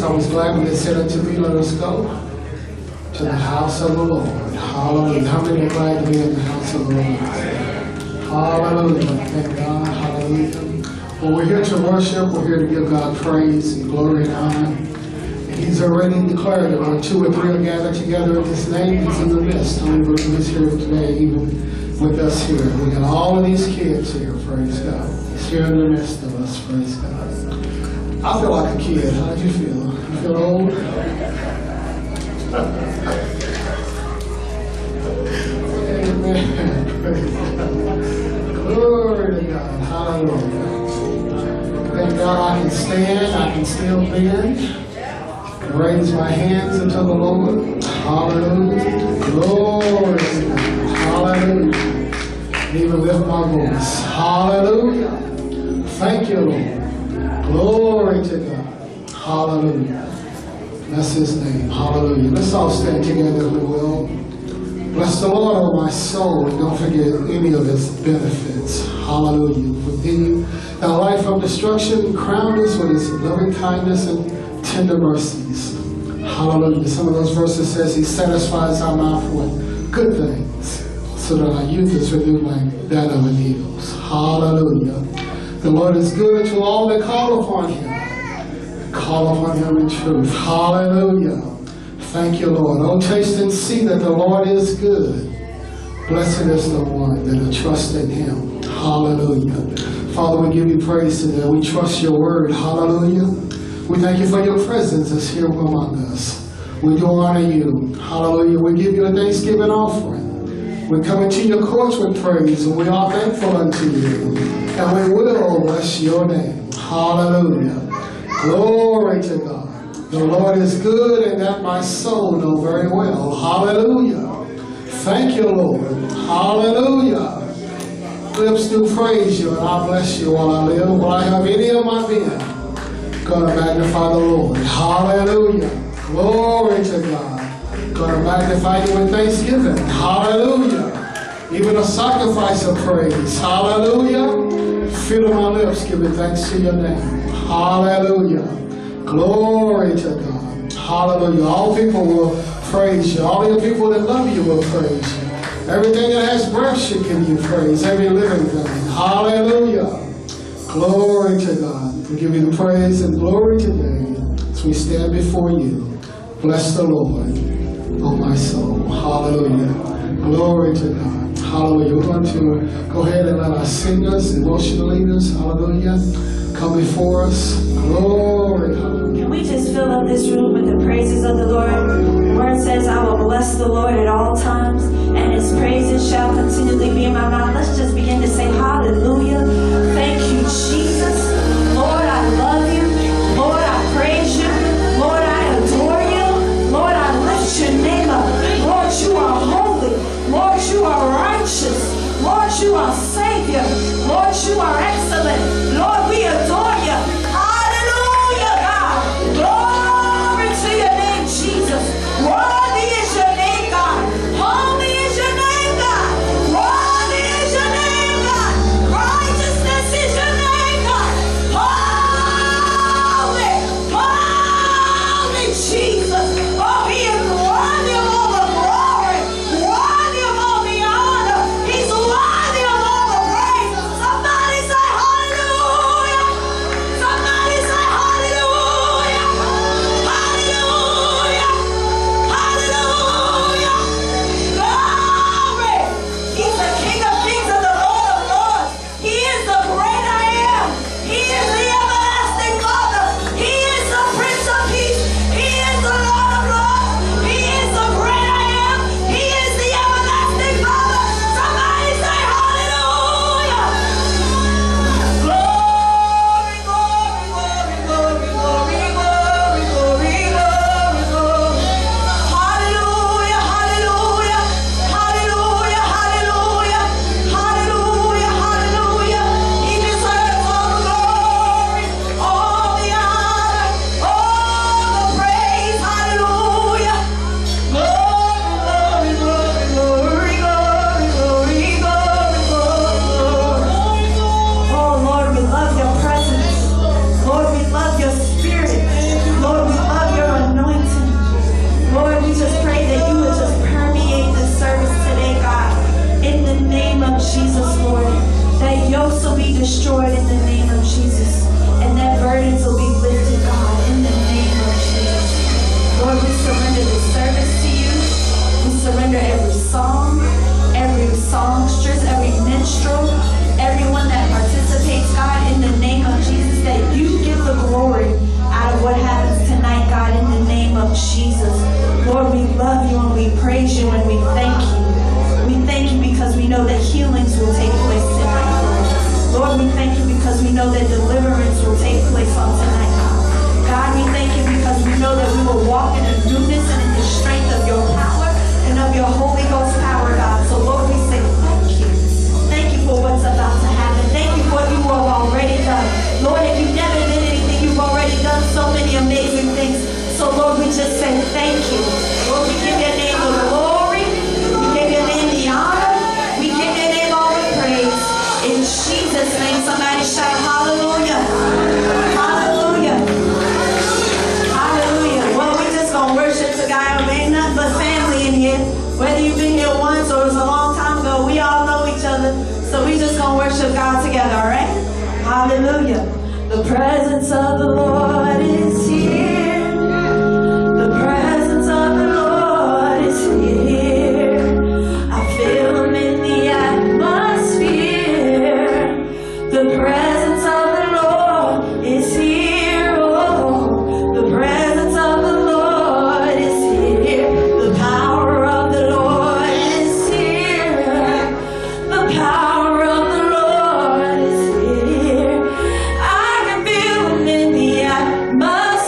I was glad when they said unto me, let us go to the house of the Lord. Hallelujah. How many are glad to be in the house of the Lord? Hallelujah. Thank God. Hallelujah. Well, we're here to worship. We're here to give God praise and glory and honor. And He's already declared that when 2 or 3 are gathered together in His name, He's in the midst. I believe He's here today, even with us here. We got all of these kids here, praise God. He's here in the midst of us, praise God. I feel like a kid. How do you feel? You feel old? Amen. Praise God. Glory to God. Hallelujah. Thank God I can stand. I can still bend. And raise my hands unto the Lord. Hallelujah. Glory to God. Hallelujah. And even lift my voice. Hallelujah. Thank you, Lord. Glory to God. Hallelujah. Bless His name. Hallelujah. Let's all stand together if we will. Bless the Lord, O my soul, and don't forget any of His benefits. Hallelujah. With thee, thy life from destruction crowned us with His loving kindness and tender mercies. Hallelujah. Some of those verses says He satisfies our mouth with good things, so that our youth is renewed like that of an eagle's. Hallelujah. The Lord is good to all that call upon Him. Call upon Him in truth. Hallelujah. Thank you, Lord. Oh, taste and see that the Lord is good. Blessed is the one that will trust in Him. Hallelujah. Father, we give you praise today. We trust your word. Hallelujah. We thank you for your presence that's here among us. We do honor you. Hallelujah. We give you a thanksgiving offering. We come into your courts with praise, and we are thankful unto you. And we will bless your name. Hallelujah. Glory to God. The Lord is good, and that my soul know very well. Hallelujah. Thank you, Lord. Hallelujah. Lips do praise you, and I bless you while I live. While I have any of my being, gonna magnify the Lord. Hallelujah. Glory to God. Gonna magnify you in thanksgiving. Hallelujah. Even a sacrifice of praise. Hallelujah. Fill my lips, giving thanks to your name. Hallelujah. Glory to God. Hallelujah. All people will praise you. All your people that love you will praise you. Everything that has breath should give you praise. Every living thing. Hallelujah. Glory to God. We give you the praise and glory today as we stand before you. Bless the Lord, oh my soul. Hallelujah. Glory to God. Hallelujah. We're going to go ahead and let our singers, emotional leaders, hallelujah, come before us. Glory. Hallelujah. Can we just fill up this room with the praises of the Lord? The word says, I will bless the Lord at all times, and His praises shall continually be in my mouth. Let's just begin to say hallelujah. Thank you, Jesus. Lord, I love you. Lord, I praise you. Lord, I adore you. Lord, I lift your name up. Lord, you are holy. Lord, you are righteous. Lord, you are Savior. Lord, you are excellent. Lord, we adore you. Hallelujah, God. Glory to your name, Jesus. Worthy is your name, God. Holy is your name, God. Worthy is your name, God. Righteous destroyed in the name of Jesus. And that burdens will be lifted, God, in the name of Jesus. Lord, we surrender this service to you. We surrender every song, every songstress, every minstrel, everyone that participates, God, in the name of Jesus, that you get the glory out of what happens tonight, God, in the name of Jesus. Lord, we love you and we praise you and we thank you. We thank you because we know that healings will take place tonight, Lord. Lord, we thank you because we know that deliverance will take place on tonight, God. God, we thank you because we know that we will walk in the newness and in the strength of your power and of your Holy Ghost power, God. So, Lord, we say thank you. Thank you for what's about to happen. Thank you for what you have already done. Lord, if you never did anything, you've already done so many amazing things. So, Lord, we just say thank you. Lord, we give your name the glory. We give your name the honor. We give your name all the praise. In Jesus' name, somebody shout hallelujah. Hallelujah. Hallelujah. Well, we just going to worship to God. There ain't nothing but family in here. Whether you've been here once or it was a long time ago, we all know each other. So we just going to worship God together, all right? Hallelujah. The presence of the Lord is here. The presence of the Lord is here. I feel him in the atmosphere. The presence of the Lord is here. Oh, the presence of the Lord is here. The power of the Lord is here. The power of the Lord is here. I can feel him in the atmosphere.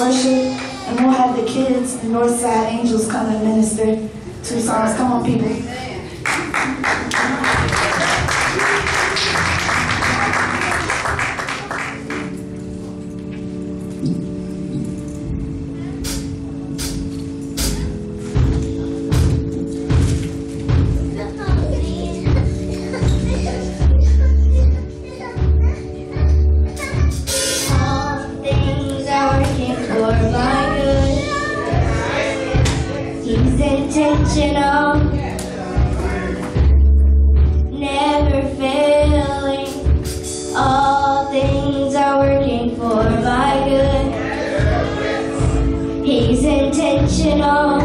worship, and we'll have the kids and Northside Angels come and minister 2 songs. Come on, people. Intentional, never failing. All things are working for my good. He's intentional,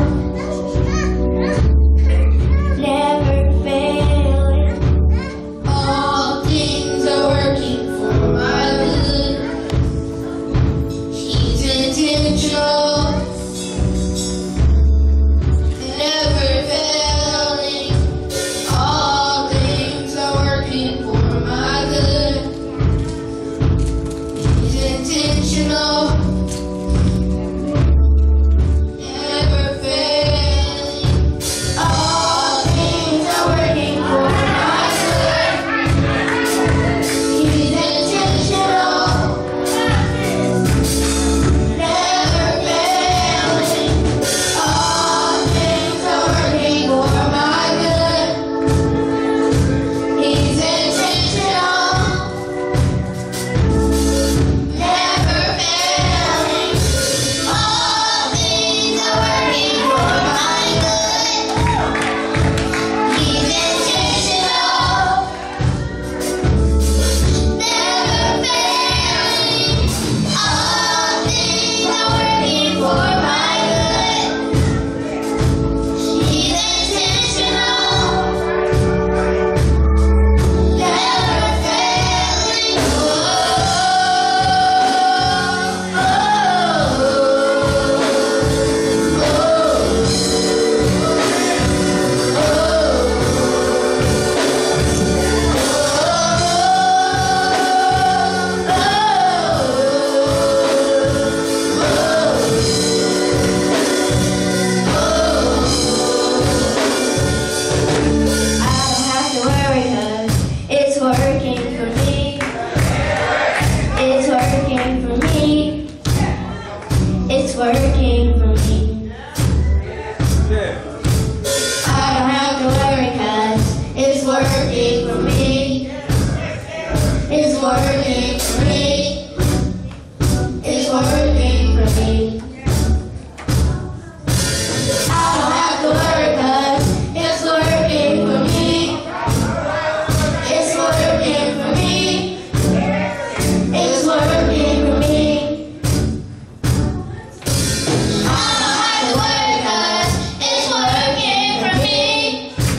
never failing. All things are working for my good. He's intentional.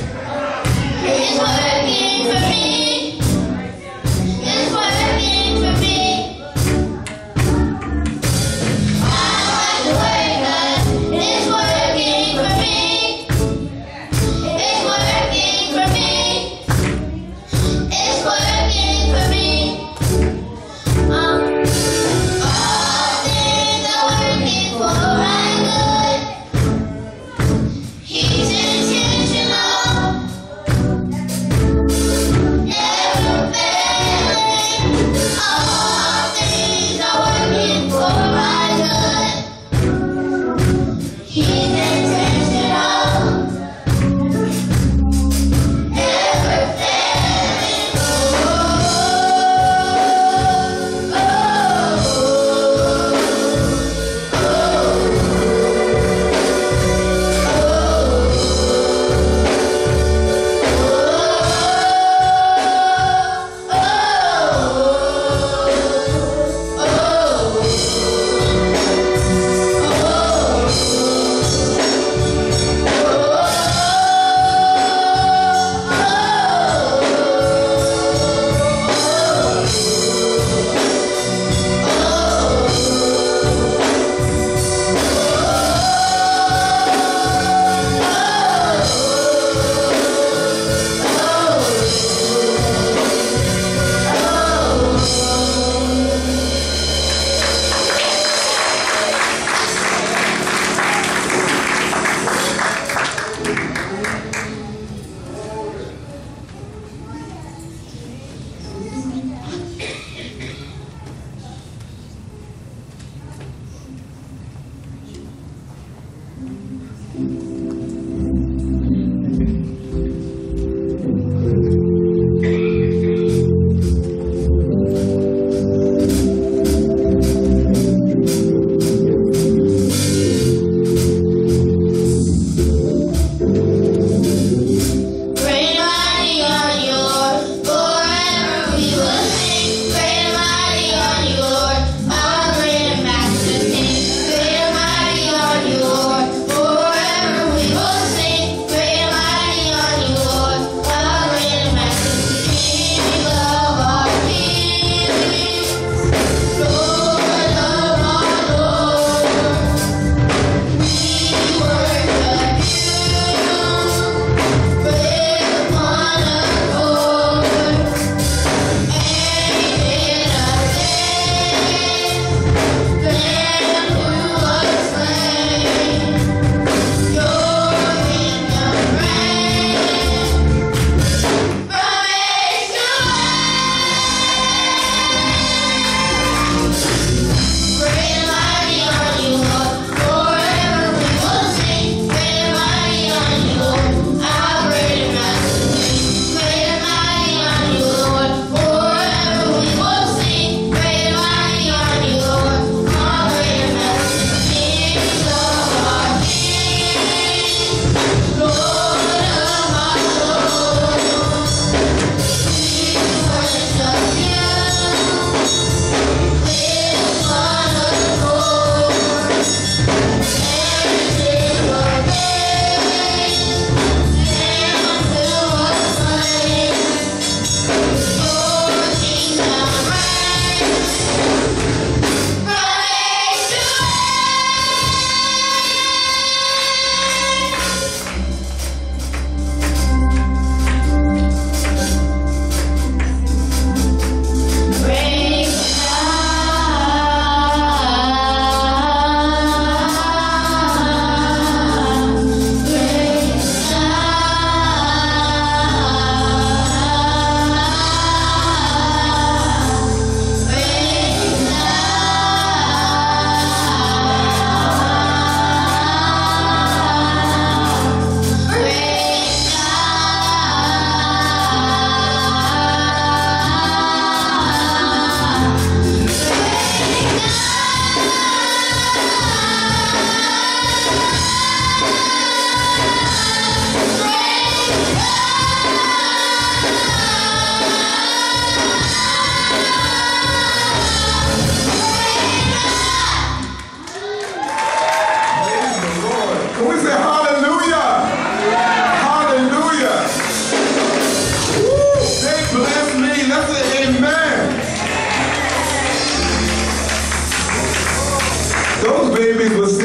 It's working for me.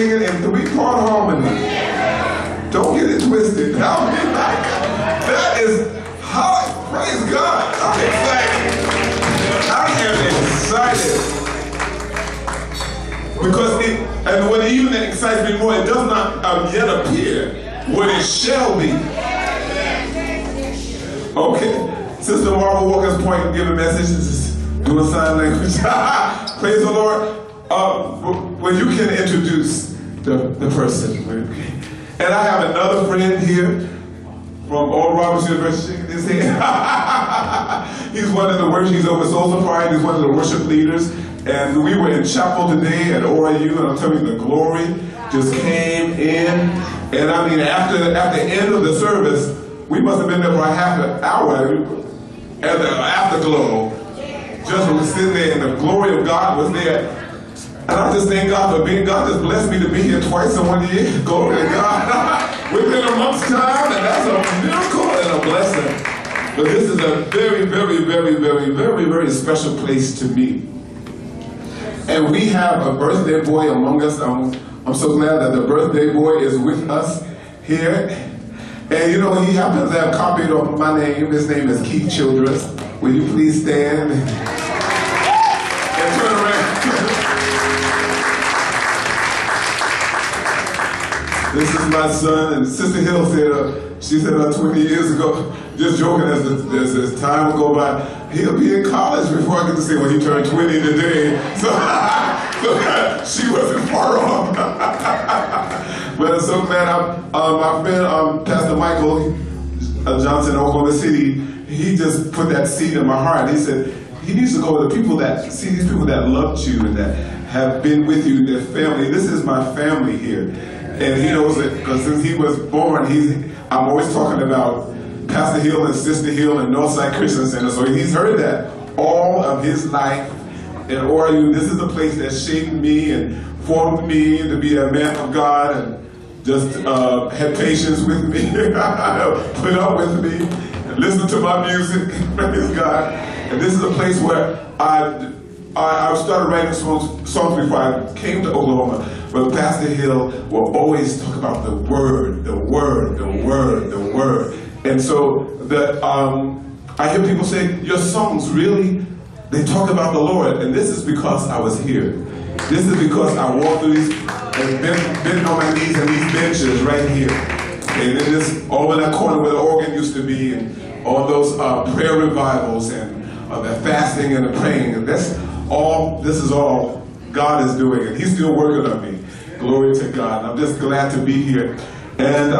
singing in three-part harmony. Don't get it twisted. That is how, praise God. I'm excited. I am excited. Because and what even excites me more, it does not yet appear what it shall be. Okay. Sister Marvel Walker's point, give a message. Just doing sign language. Praise the Lord. Well, you can introduce the person. And I have another friend here from Oral Roberts University. He's one of the worship, he's over Soul Pride, he's one of the worship leaders. And we were in chapel today at ORU, and I'm telling you, the glory just came in. And I mean, after the end of the service, we must have been there for a half an hour at the afterglow. Just was sitting there, and the glory of God was there. And I just thank God for being God. Just blessed me to be here twice in 1 year. Glory to God. Within a month's time, and that's a miracle and a blessing. But this is a very, very, very, very, very, very special place to me. And we have a birthday boy among us. I'm so glad that the birthday boy is with us here. And you know, he happens to have copied of my name. His name is Keith Childress. Will you please stand and turn around? This is my son, and Sister Hill said, she said 20 years ago, just joking as time will go by, he'll be in college before I get to say when he turned 20 today. So she wasn't far off. But I'm so glad my friend, Pastor Michael Johnson, Oklahoma City, he just put that seed in my heart. He said, he needs to go to the people that, see these people that loved you and that have been with you, their family. This is my family here. And he knows it, because since he was born, I'm always talking about Pastor Hill and Sister Hill and Northside Christian Center. So he's heard that all of his life. And ORU, this is a place that shaped me and formed me to be a man of God and just had patience with me, put up with me, and listen to my music, praise God. And this is a place where I started writing songs before I came to Oklahoma. But Pastor Hill will always talk about the word, the word, the word, the word. And so I hear people say, your songs really, they talk about the Lord. And this is because I was here. This is because I walked through these, and been on my knees in these benches right here. And in this, all in that corner where the organ used to be, and all those prayer revivals, and the fasting and the praying. And this is all God is doing, and he's still working on me. Glory to God. I'm just glad to be here. And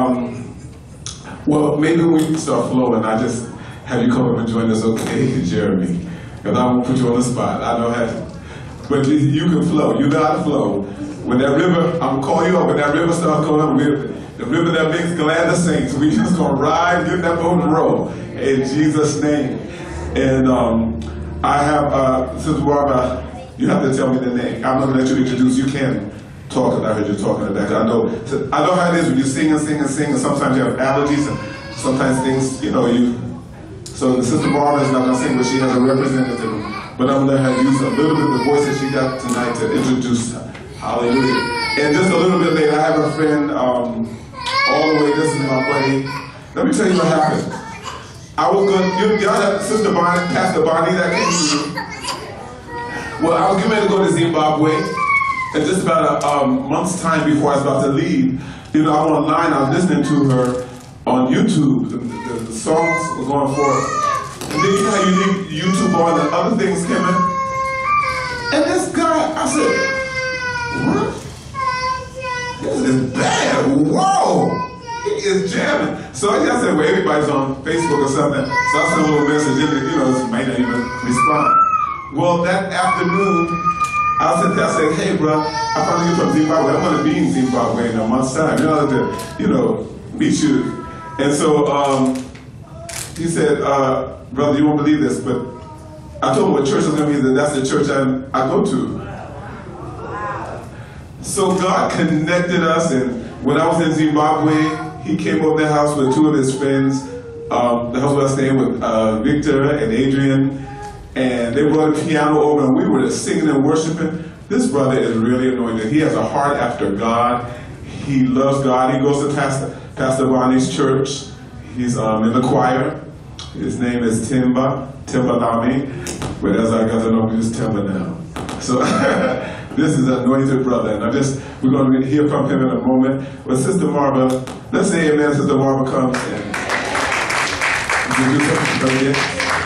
well, maybe when we start flowing, I just have you come up and join us, okay, Jeremy? Because I won't put you on the spot. I know how to. But you can flow. You know how to flow. When that river, I'm going to call you up, when that river starts going, the river that makes glad the saints, we just going to ride, get that boat and row. In Jesus' name. And I have, Sister Barbara, you have to tell me the name. I'm not going to let you introduce. You can talk, because I heard you talking in the back. I know how it is when you sing and sing and sing, and sometimes you have allergies, and sometimes things, you know, so Sister Barbara is not going to sing, but she has a representative. But I'm going to let her use a little bit of the voice that she got tonight to introduce her. Hallelujah. And just a little bit later, I have a friend, all the way, this is my buddy. Let me tell you what happened. I was going, y'all have Sister Bonnie, Pastor Bonnie, that came to you. Well, I was getting ready to go to Zimbabwe, and just about a month's time before I was about to leave, you know, I'm online, I was listening to her on YouTube. The songs were going forth. And then you know how you leave YouTube on and other things came in? And this guy, I said, what? This is bad. Whoa! He is jamming. So I said, well, everybody's on Facebook or something. So I sent a little message in there, you know, this might not even respond. Well, that afternoon, I said, hey, bro, I found you from Zimbabwe. I'm going to be in Zimbabwe in a month's time. You know, meet you. And so he said, brother, you won't believe this, but I told him what church was going to be. That's the church I go to. So God connected us, and when I was in Zimbabwe, he came over the house with two of his friends. The house where I was staying with Victor and Adrian. And they brought a piano over, and we were just singing and worshiping. This brother is really anointed. He has a heart after God. He loves God. He goes to Pastor Bonnie's church. He's in the choir. His name is Timba Lami. But as I got to know, he's Timba now. So this is an anointed brother. And we're going to hear from him in a moment. But Sister Marva, let's say amen. Sister Marva comes and do something for you.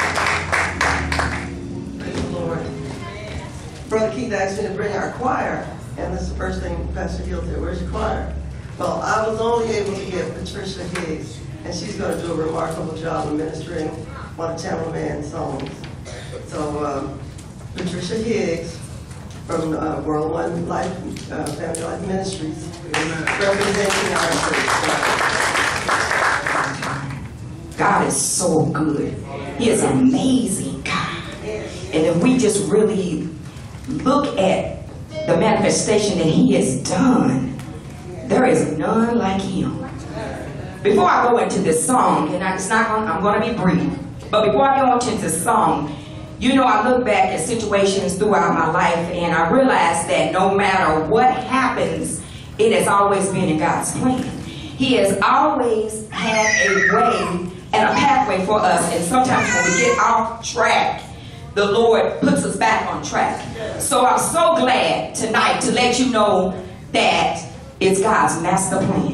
Brother Keith asked me to bring our choir, and this is the first thing Pastor Hill said, where's your choir? Well, I was only able to get Patricia Higgs, and she's going to do a remarkable job of ministering one of Tamala Mann's songs. So, Patricia Higgs from World One Life, Family Life Ministries, representing our church. God is so good. He is an amazing God. And if we just really look at the manifestation that he has done, there is none like him. Before I go into this song, and I'm going to be brief, but before I go into this song, you know, I look back at situations throughout my life and I realize that no matter what happens, it has always been in God's plan. He has always had a way and a pathway for us, and sometimes when we get off track, the Lord puts us back on track. So I'm so glad tonight to let you know that it's God's master plan.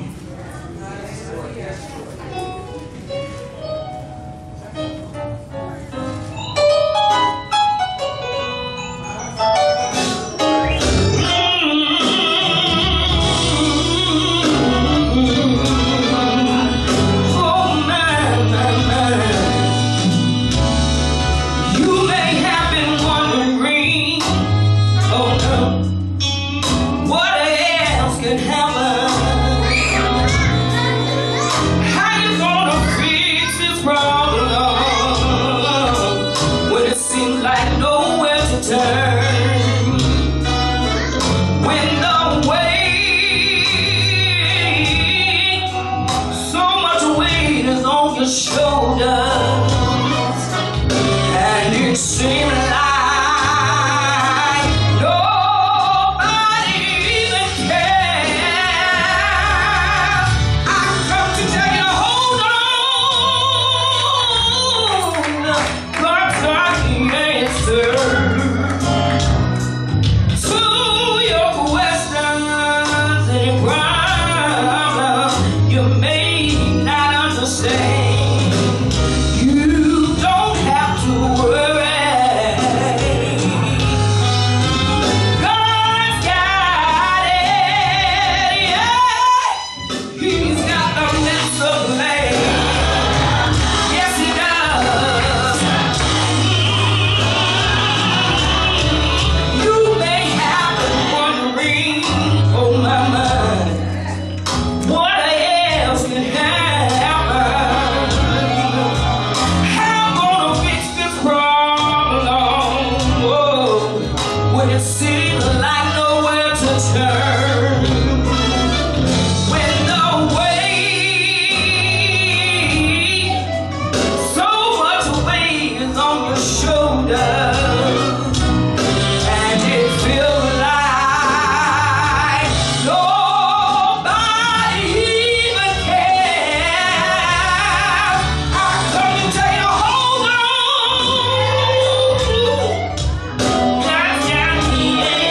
Yeah.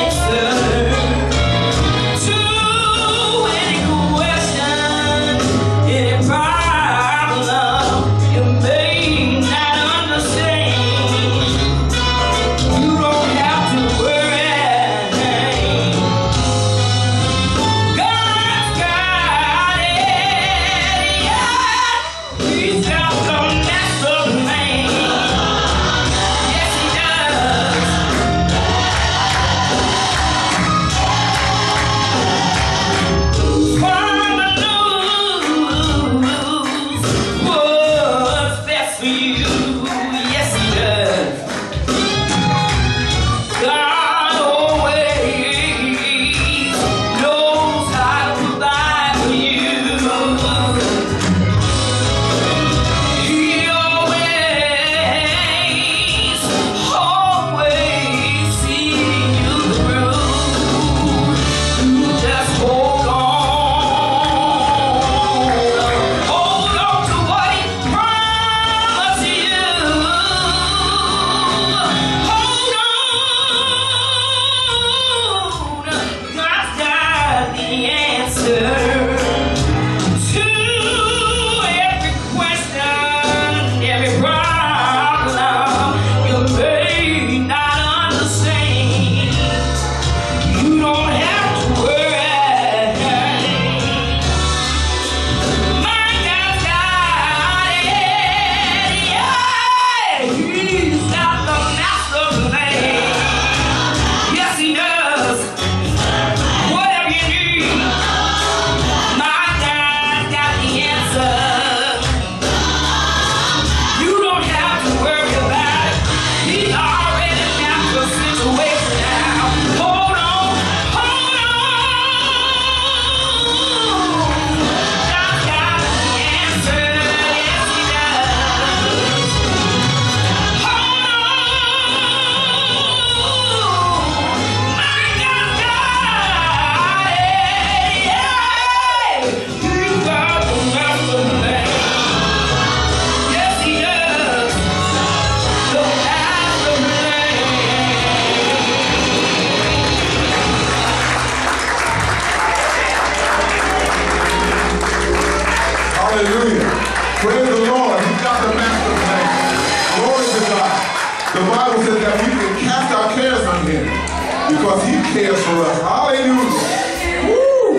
Bible says that we can cast our cares on him because he cares for us. Hallelujah. Woo!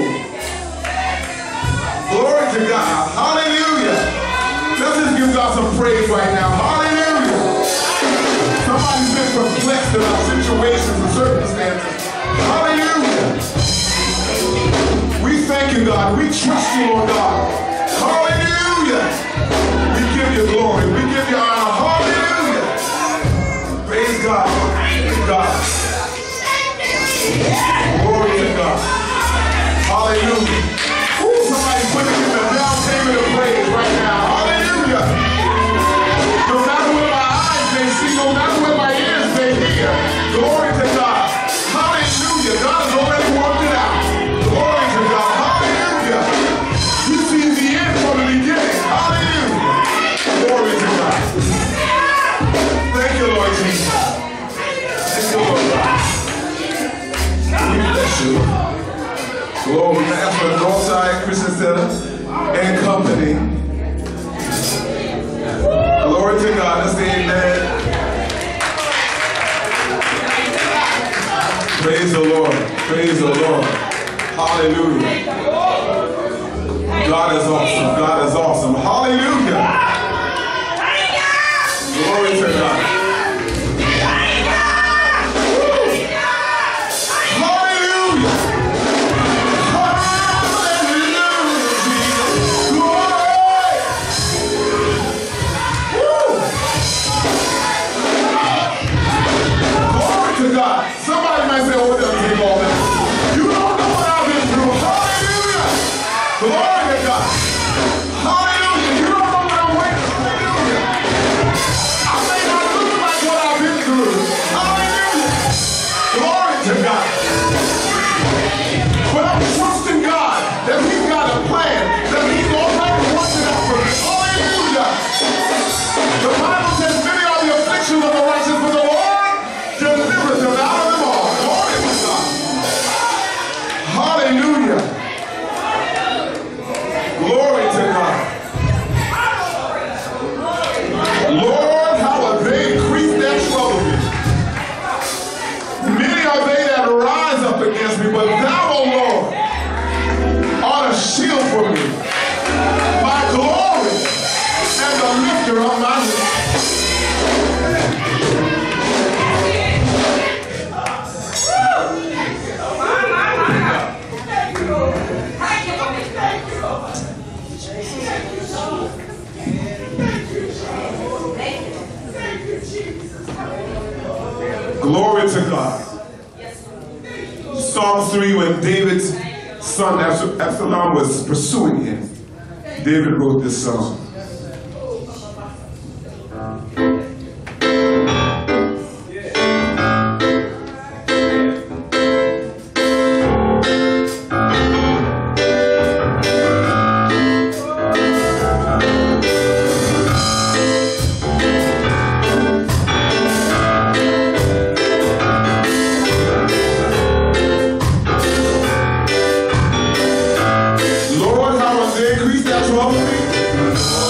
Glory to God. Hallelujah. Let's just give God some praise right now. Hallelujah. Somebody's been perplexed about situations and circumstances. Hallelujah. We thank you, God. We trust you, Lord God. Hallelujah. We give you glory. We give you honor. Hallelujah. Praise God. Praise God. Glory to God. Hallelujah. Ooh, somebody's putting in the down payment of praise right now. Hallelujah. No matter what my eyes may see, no matter what my ears may hear, glory to God. Hallelujah. God has already worked it out. Glory to God. Hallelujah. He sees the end from the beginning. Hallelujah. Glory to God. Thank you, Lord Jesus. Thank you, Lord God. We bless you. Glory. That's for Northside Christian Center and Company. Glory to God. Let's say amen. Praise the Lord. Praise the Lord. Hallelujah. God is awesome. God is awesome. Hallelujah. Glory to God. Glory to God. Psalm 3, when David's son Absalom was pursuing him, David wrote this song. Lord, how they increase that trouble me.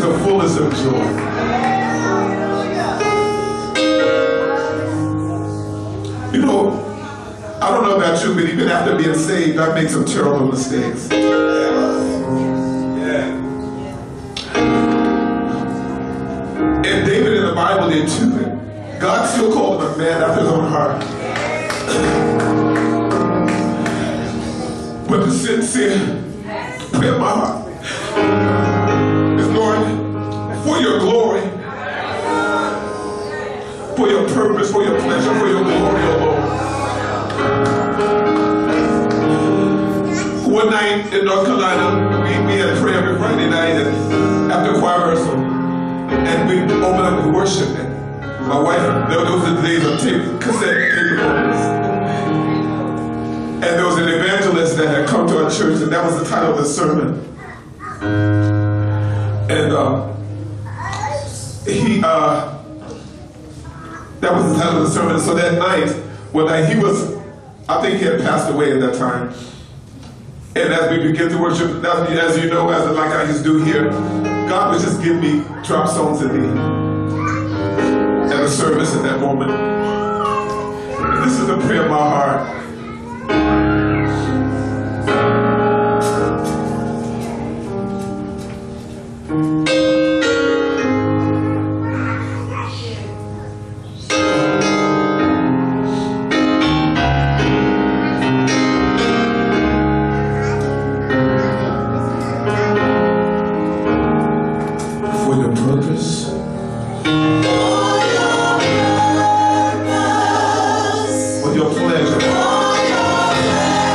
is the fullness of joy. You know, I don't know about you, but even after being saved, I made some terrible mistakes. And David in the Bible did too. God still called him a man after his own heart. But the sincere prayer of my heart is, Lord, for your glory, for your purpose, for your pleasure, for your glory, oh Lord. One night in North Carolina, we had prayer every Friday night and after choir rehearsal, and we opened up with worship. And my wife, those were the days of cassette tape recorders. And there was an evangelist that had come to our church, and that was the title of the sermon. And that was the title of the sermon. So that night, he was, I think he had passed away at that time. And as we begin to worship, as you know, like I just do here, God would just give me drop songs in me at the service at that moment. And this is the prayer of my heart. For your pleasure.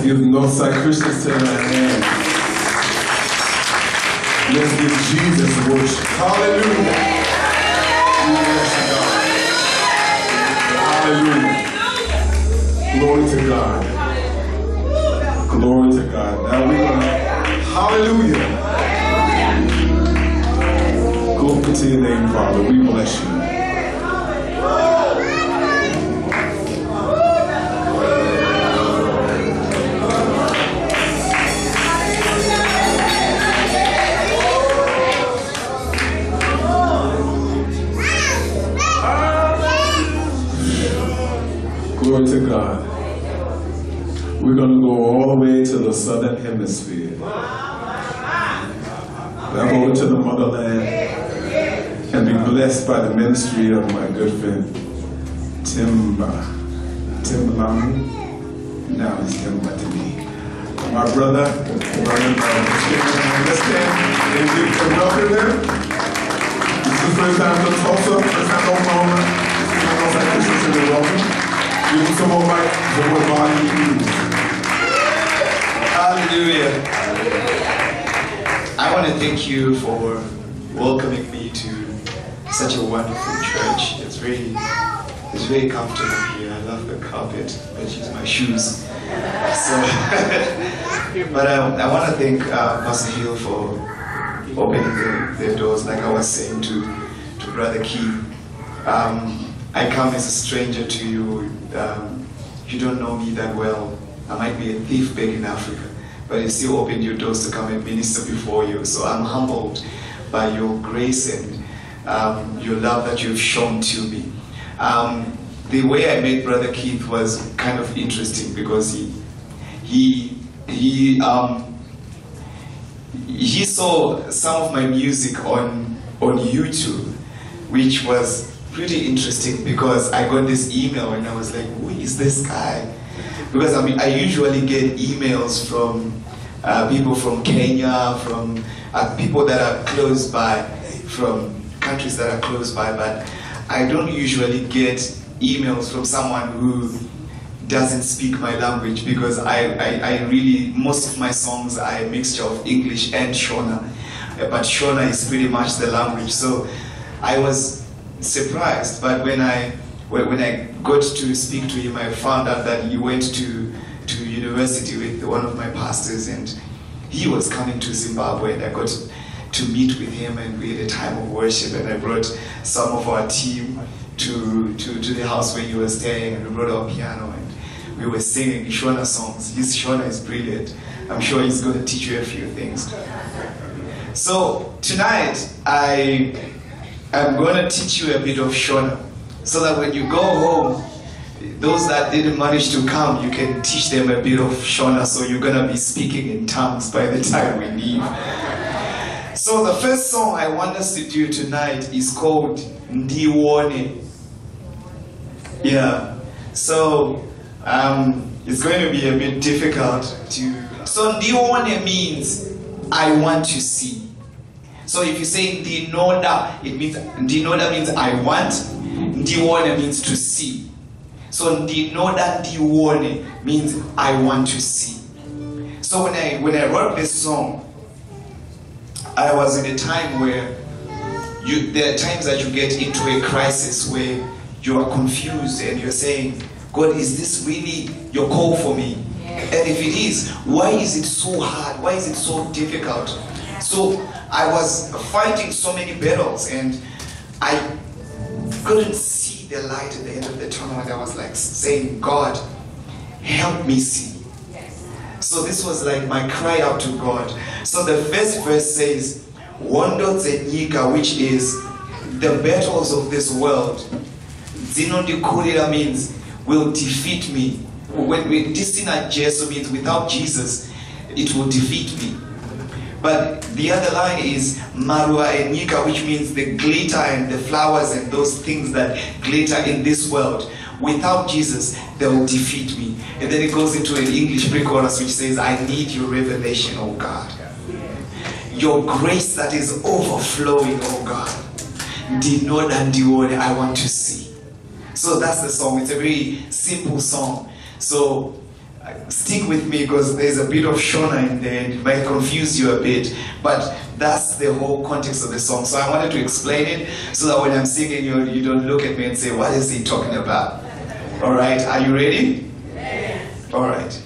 give Northside Christians to their hands. Let's give Jesus worship. Hallelujah. We bless you, God. Hallelujah. Glory to God. Glory to God. Now we're going to, hallelujah. Glory to your name, Father. We bless you. Glory to God. We're going to go all the way to the southern hemisphere. Now over to the motherland and be blessed by the ministry of my good friend Timbalami. Now he's Timba to me. My brother, let's stand and give him welcome there. This is the first time to Tulsa, first time to Oklahoma. I'm welcome. Give him some more mic for what God needs. Hallelujah. I want to thank you for welcoming me to such a wonderful church. It's very comfortable here. I love the carpet. Let's use my shoes. So, but I want to thank Pastor Hill for opening the doors, like I was saying to Brother Keith. I come as a stranger to you. You don't know me that well. I might be a thief back in Africa, but you still opened your doors to come and minister before you. So I'm humbled by your grace and your love that you've shown to me. The way I met Brother Keith was kind of interesting because he saw some of my music on YouTube, which was pretty interesting because I got this email and I was like, who is this guy? Because I usually get emails from people from Kenya, from people that are close by, from countries that are close by, but I don't usually get emails from someone who doesn't speak my language because I really, most of my songs are a mixture of English and Shona, but Shona is pretty much the language. So I was surprised, but when I got to speak to him, I found out that he went to university with one of my pastors and he was coming to Zimbabwe, and I got to meet with him and we had a time of worship, and I brought some of our team to the house where he was staying, and we brought our piano and we were singing Shona songs. His Shona is brilliant. I'm sure he's going to teach you a few things. So tonight I'm going to teach you a bit of Shona, so that when you go home, those that didn't manage to come, you can teach them a bit of Shona, so you're going to be speaking in tongues by the time we leave. So the first song I want us to do tonight is called Ndiwone. Yeah, so it's going to be a bit difficult to... So Ndiwone means I want to see. So if you say Ndinoda, it means Ndinoda means I want. Ndiwone means to see. So Ndinoda Ndiwone means I want to see. So when I wrote this song, I was in a time where there are times that you get into a crisis where you are confused and you're saying, God, is this really your call for me? And if it is, why is it so hard? Why is it so difficult? So I was fighting so many battles and I couldn't see the light at the end of the tunnel, and I was like saying, God, help me see. So this was like my cry out to God. So the first verse says, Wondo Zenyika, which is the battles of this world. Zinondikurira means will defeat me. When Disina Jesu means without Jesus, it will defeat me. But the other line is Marua Enyika, which means the glitter and the flowers and those things that glitter in this world. Without Jesus, they will defeat me. And then it goes into an English pre-chorus which says, I need your revelation, oh God. Your grace that is overflowing, oh God. Ndinoda Ndiwone, I want to see. So that's the song. It's a very simple song. So stick with me because there's a bit of Shona in there and it might confuse you a bit, but that's the whole context of the song. So I wanted to explain it so that when I'm singing, you don't look at me and say, what is he talking about? All right, are you ready? All right.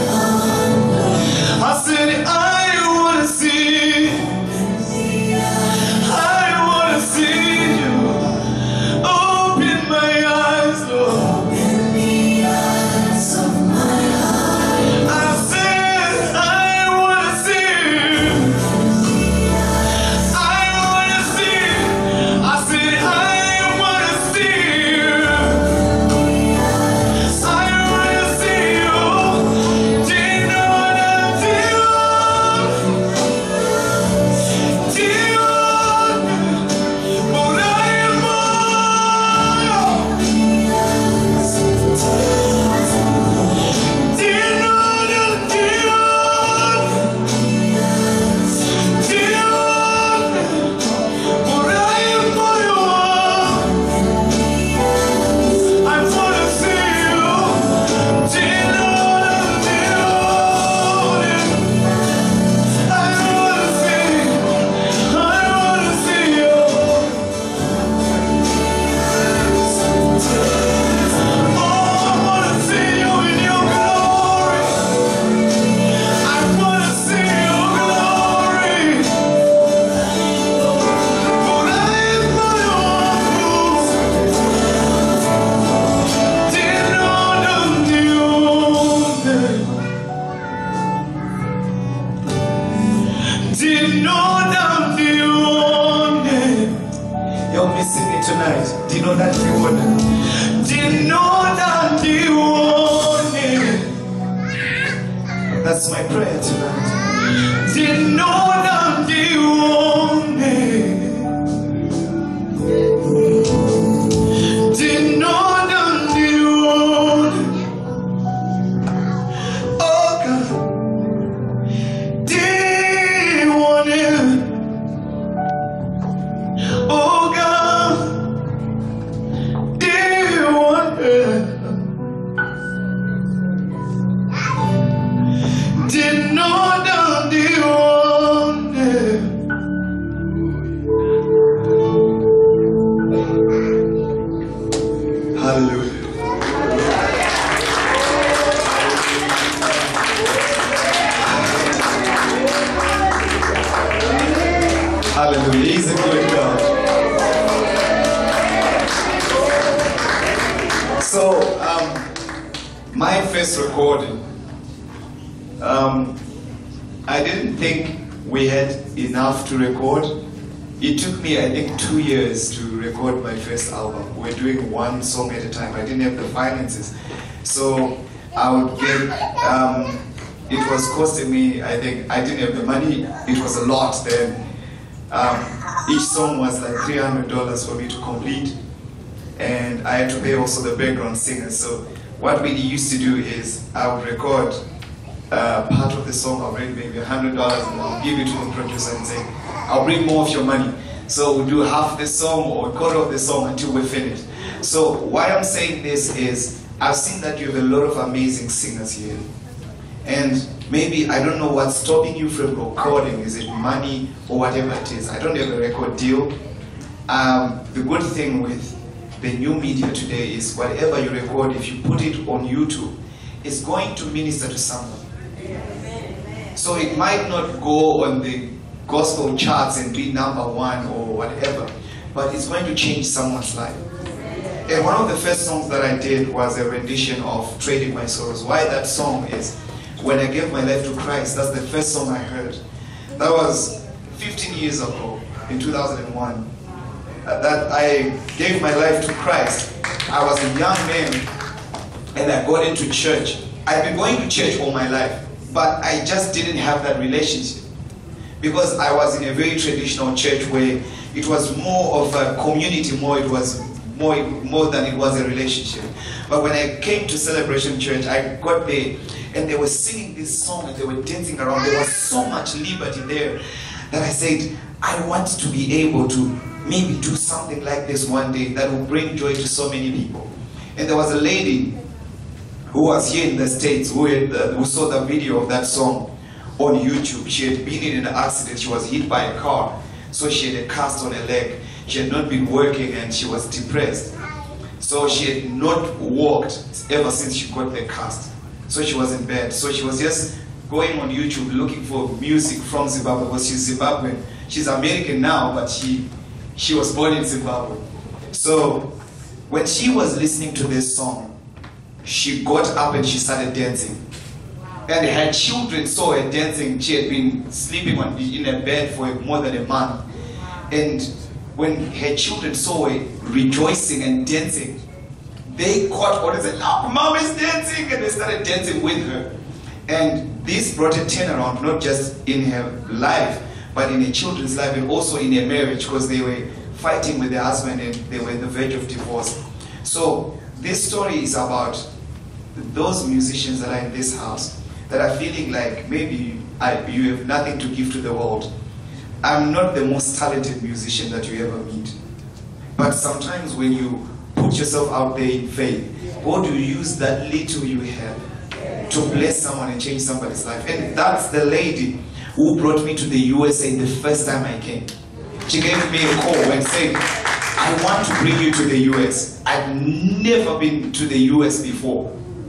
I said I wanna see. sing it tonight. Dino that you want. Dino that you want. That's my prayer tonight. Dino that you want. Dino that you want. Oh God. Did want it. Oh God, dear one, did not down the one. Hallelujah. Hallelujah. He's a good God. So, my first recording, I didn't think we had enough to record. It took me, I think, 2 years to record my first album. We're doing one song at a time. I didn't have the finances. So, I would get, it was costing me, I think, I didn't have the money. It was a lot then. Each song was like $300 for me to complete. And I had to pay also the background singers. So what we used to do is I would record part of the song already, maybe $100, and I'll give it to the producer and say, I'll bring more of your money. So we'll do half the song or a quarter of the song until we're finished. So why I'm saying this is, I've seen that you have a lot of amazing singers here. And maybe, I don't know what's stopping you from recording. Is it money or whatever it is? I don't have a record deal. The good thing with the new media today is whatever you record, if you put it on YouTube, it's going to minister to someone. So it might not go on the gospel charts and be #1 or whatever, but it's going to change someone's life. And one of the first songs that I did was a rendition of Trading My Sorrows. Why that song is, when I gave my life to Christ, that's the first song I heard. That was 15 years ago, in 2001. That I gave my life to Christ. I was a young man and I got into church. I've been going to church all my life, but I just didn't have that relationship because I was in a very traditional church where it was more of a community, it was more than it was a relationship. But when I came to Celebration Church, I got there and they were singing this song and they were dancing around. There was so much liberty there that I said, I want to be able to maybe do something like this one day that will bring joy to so many people. And there was a lady who was here in the States who saw the video of that song on YouTube. She had been in an accident. She was hit by a car. So she had a cast on her leg. She had not been working and she was depressed. So she had not walked ever since she got the cast. So she was in bed. So she was just going on YouTube looking for music from Zimbabwe because she's Zimbabwean. She's American now, but she was born in Zimbabwe. So when she was listening to this song, she got up and she started dancing. And her children saw her dancing. She had been sleeping in a bed for more than a month. And when her children saw her rejoicing and dancing, they caught on and said, "Look, Mom is dancing!" And they started dancing with her. And this brought a turnaround, not just in her life, but in her children's life and also in their marriage, because they were fighting with their husband and they were on the verge of divorce. So this story is about those musicians that are in this house that are feeling like maybe you have nothing to give to the world. I'm not the most talented musician that you ever meet. But sometimes when you put yourself out there in faith, God will use that little you have to bless someone and change somebody's life. And that's the lady who brought me to the USA the first time I came. She gave me a call and said, "I want to bring you to the US. I've never been to the US before."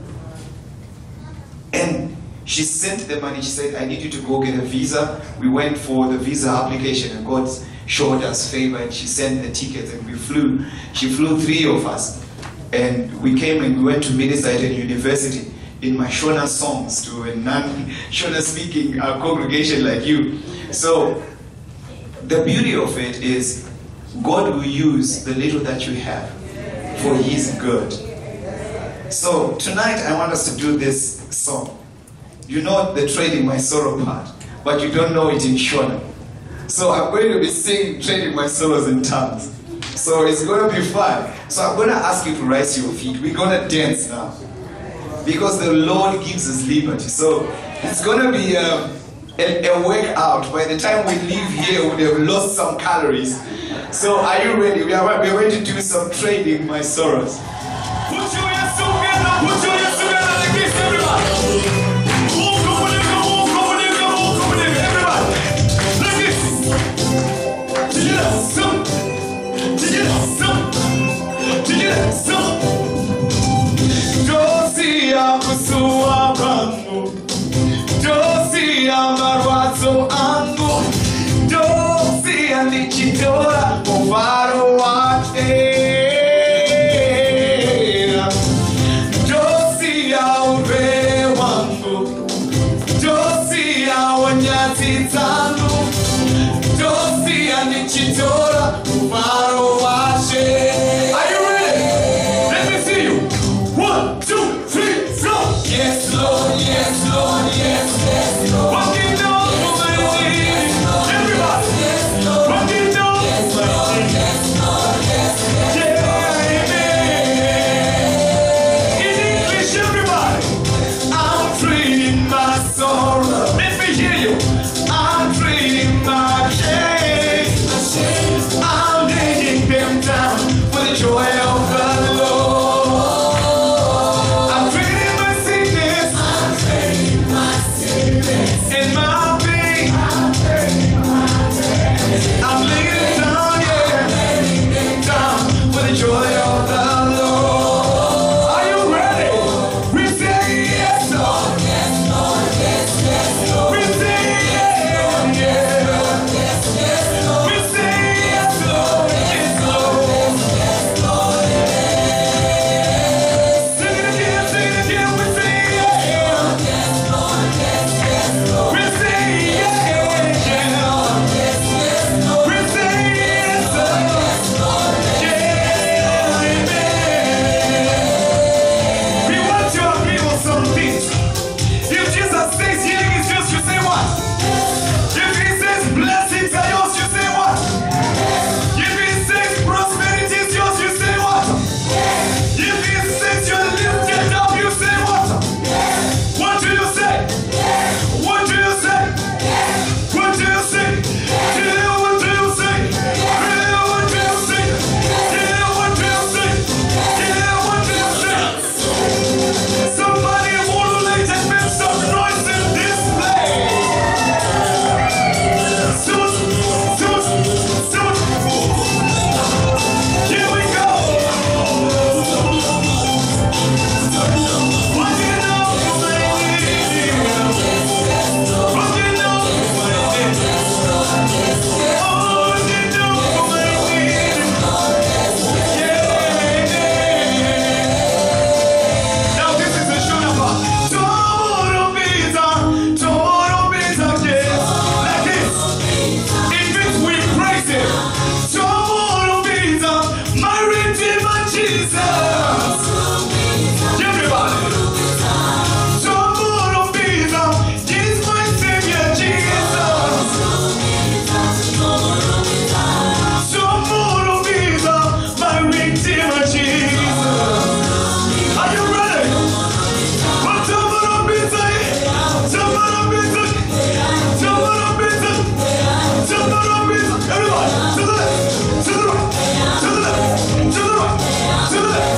And she sent the money. She said, "I need you to go get a visa." We went for the visa application and God showed us favor and she sent the tickets and we flew. She flew 3 of us. And we came and we went to minister at a university in my Shona songs to a non-Shona speaking congregation like you. So the beauty of it is God will use the little that you have for His good. So tonight I want us to do this song. You know the Trading My Sorrow part, but you don't know it in Shona. So I'm going to be singing Trading My Sorrows in tongues. So it's going to be fun. So I'm going to ask you to rise your feet. We're going to dance now. Because the Lord gives us liberty. So it's going to be a workout. By the time we leave here, we have lost some calories. So are you ready? We are going to do some Trading My Sorrows. Put your hands together. Put your hands together like this, everybody. Walk over there, walk over there, walk over there, everybody. Like this. Dosia kusua bangu, dosia marwazo angu, dosia nichitora uvaro wate, dosia ure wangu, dosia wanyati zangu, dosia nichitora uvaro wate. Are you ready? Let me see you. 1, 2, 3, go! Yes, Lord, yes, Lord, yes, yes, Lord. Walking down for my knees. Everybody. Yes, Lord. Walking down for my knees. Yes, Lord, yes, Lord. Yeah, amen. In English, everybody. I'm trading my sorrow. Let me hear you. I'm trading my shame. I'm laying them down for the joy of the Lord. To the left, to the right, to the left, to the right, to the left.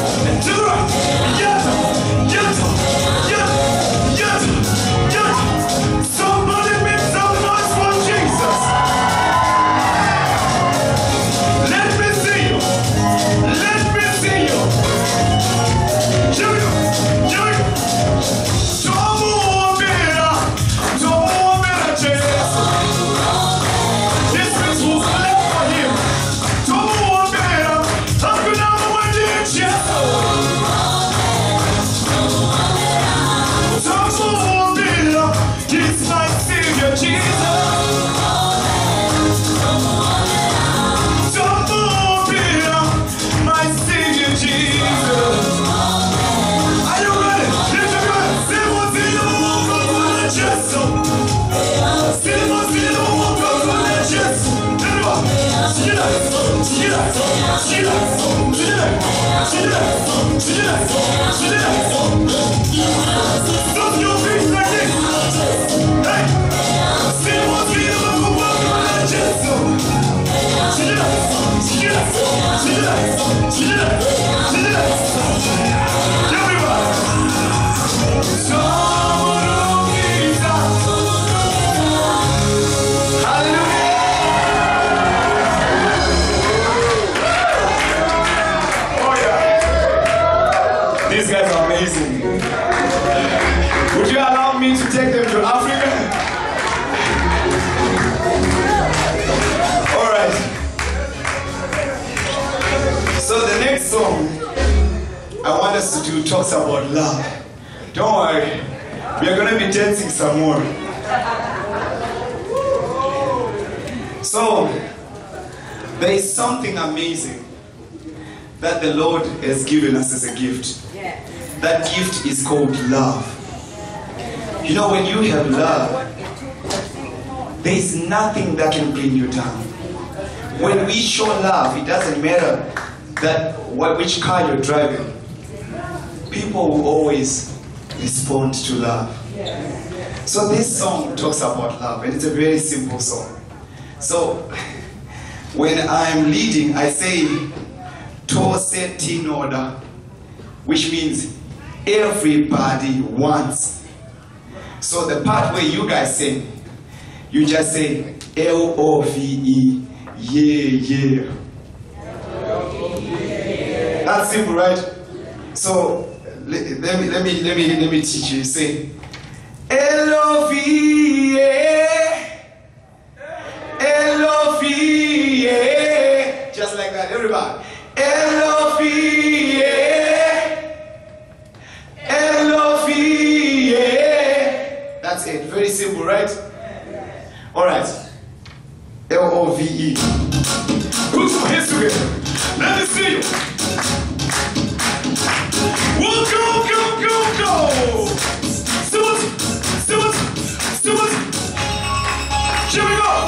These guys are amazing. Would you allow me to take them to Africa? All right. So the next song I want us to do talks about love. Don't worry, we are going to be dancing some more. So there is something amazing that the Lord has given us as a gift. That gift is called love. You know, when you have love, there is nothing that can bring you down. When we show love, it doesn't matter which car you're driving. People will always respond to love. So this song talks about love, and it's a very simple song. So when I'm leading, I say to set in order, which means everybody wants. So the part where you guys sing, you just say L-O-V-E, yeah. That's simple, right? So let me teach you. Say L-O-V-E, L-O-V-E, just like that, everybody. L-O-V-E, L-O-V-E. That's it. Very simple, right? Alright. L-O-V-E. Put your hands together. Let me see you. We'll go. Stewart. Here we go.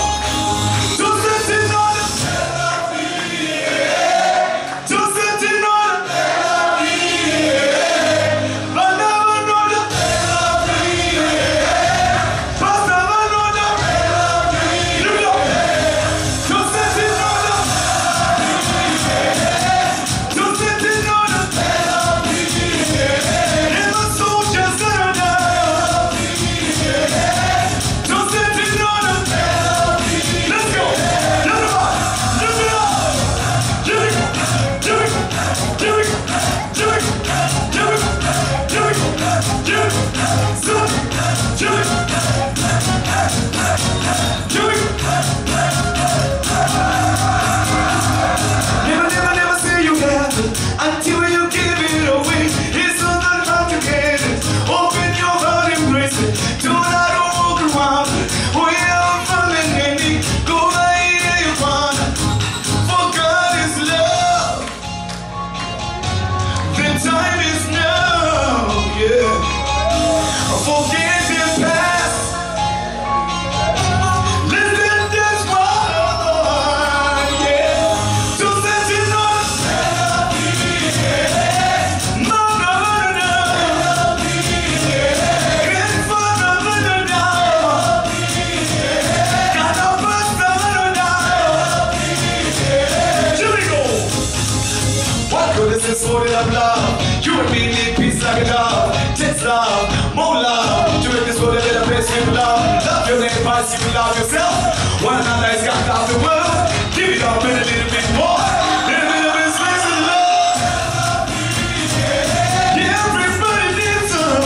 You and me need peace like a dove. Takes love, more love. To make this world a better place, you love. Love your neighbors, you love yourself. One another has got to love the world. Give it up and a little bit more. Little bit of this place of love. Yeah, everybody needs some.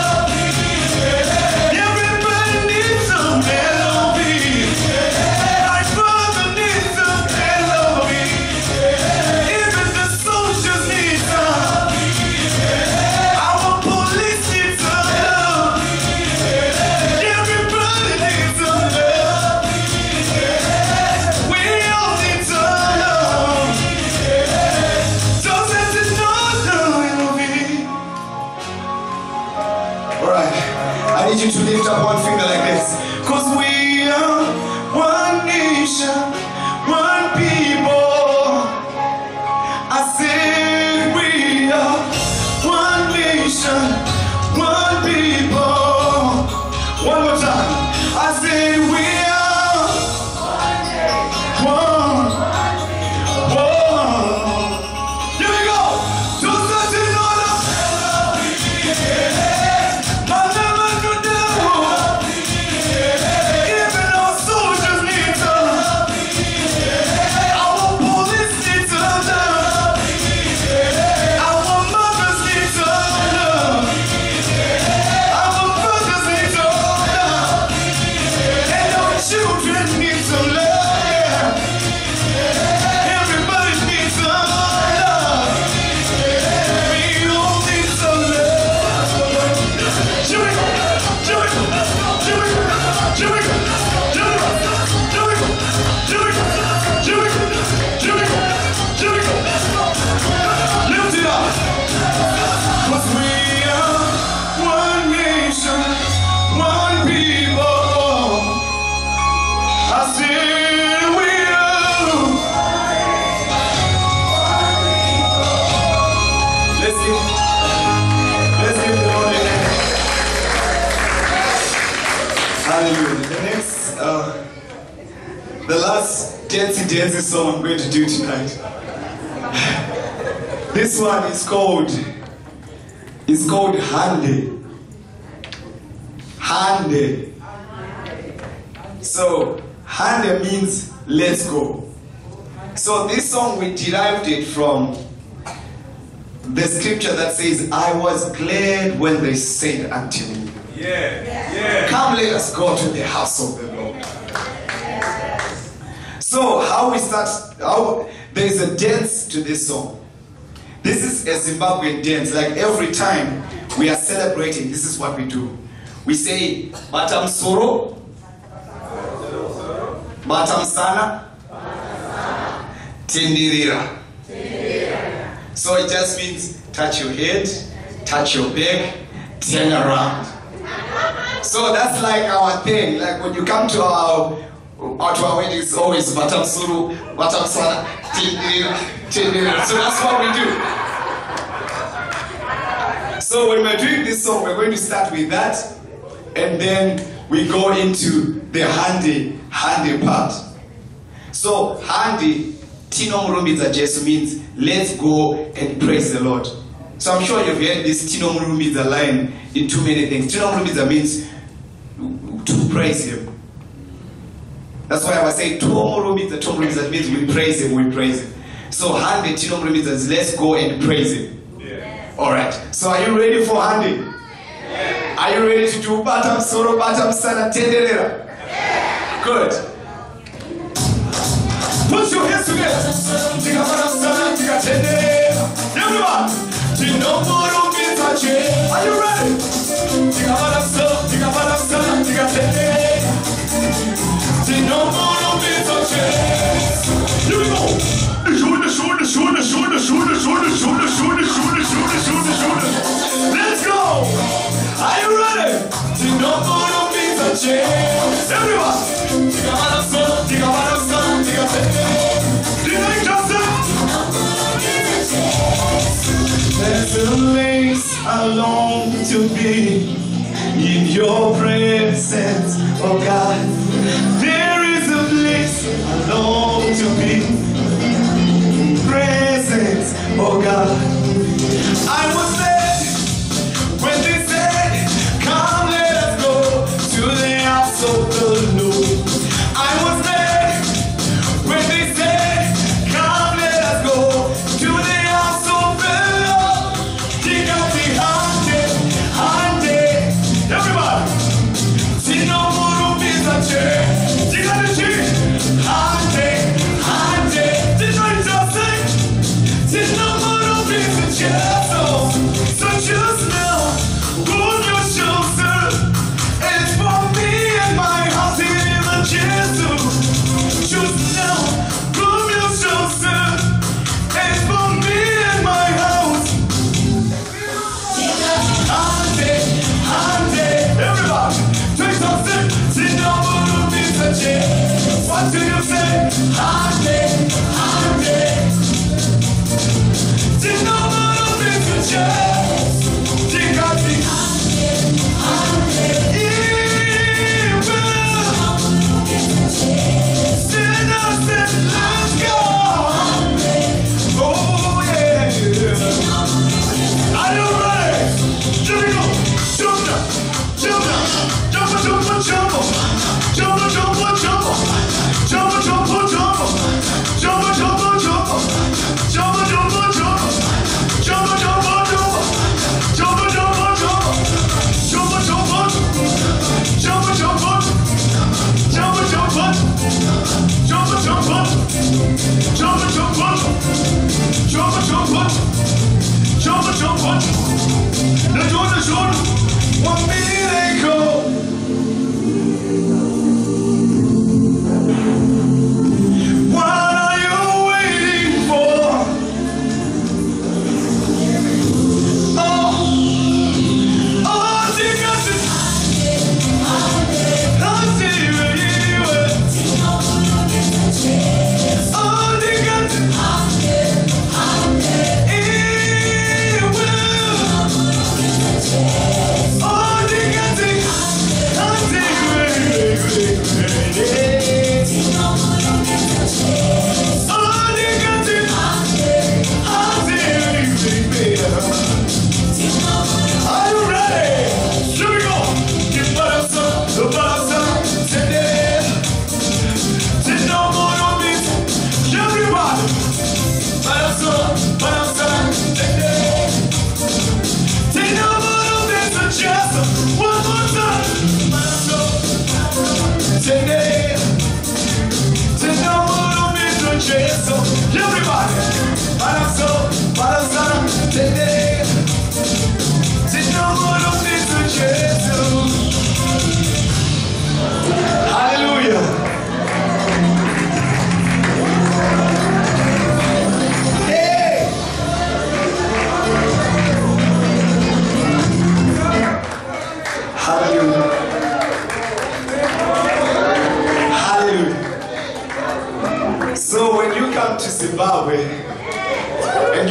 Everybody needs some L-O-V. My brother needs some L-O-V. Even the soldiers need some. Our police needs some love. Everybody needs some love. We all need some love. Don't let it know, L-O-V. Alright, I need you to lift up one finger like this. Cause we are one nation, one people. I said we Hallelujah. The next, the last dancey song I'm going to do tonight. This one is called Hande. Hande. So Hande means let's go. So this song we derived it from the scripture that says, I was glad when they said unto me, come let us go to the house of the Lord. So how we start, there is a dance to this song. This is a Zimbabwean dance. Like every time we are celebrating, this is what we do. We say, Batam Soro, Batam Sana, Tindirira. So it just means touch your head, touch your back, turn around. So that's like our thing. Like when you come to our weddings, it's always Batam Suru, Batam Sana, Tindirira, Tindirira. So that's what we do. So when we're doing this song, we're going to start with that, and then we go into the Hande part. So Hande, Tino Murumbiza Jesu means let's go and praise the Lord. So I'm sure you've heard this Tino Murumbiza line in too many things. Tino Murumbiza means to praise Him. That's why I was saying Tino Murumbiza means we praise Him, we praise Him. So Hande, Tino Murumbiza is let's go and praise Him. Alright, so are you ready for Hande? Are you ready to do Batam Soro, Batam Sana, Tenderera? Good. Put your hands together. Tika Batam Sana, Tika Tenderera. Everyone. Are you ready? Tika Batam Sana, Tika Batam Sana, Tika Tenderera. Here we go. Let's go! Are you ready? Everyone! There's a place I long to be in your presence, oh God. There is a place I long to be. Presence, oh God. I was there when they said, come let us go to the house of the Lord. I was there when they said, come let us go to the house of the Lord. Tigati Hande, Hande. Everybody. Tino Murumbiza Che. Tigati Hande, Hande.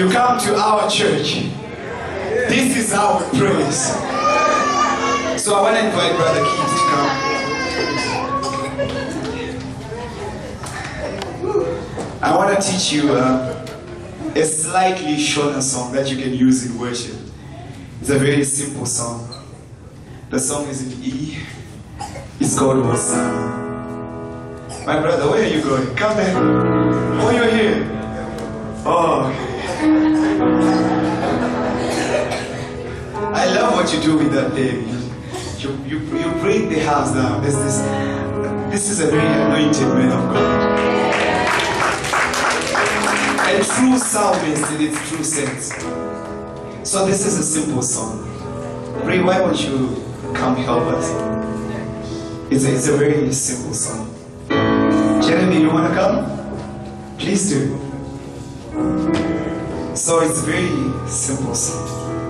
you come to our church, this is how we praise. So I want to invite Brother Keith to come. I want to teach you a slightly shorter song that you can use in worship. It's a very simple song. The song is in E. It's called Hosanna. My brother, where are you going? Come back. Oh, you're here. Oh. I love what you do with that baby. You break the house down. This is a very anointed man of God. A true psalmist in its true sense. So this is a simple song. Ray, why won't you come help us? It's a very simple song. Jeremy, you want to come? Please do. So it's a very simple song.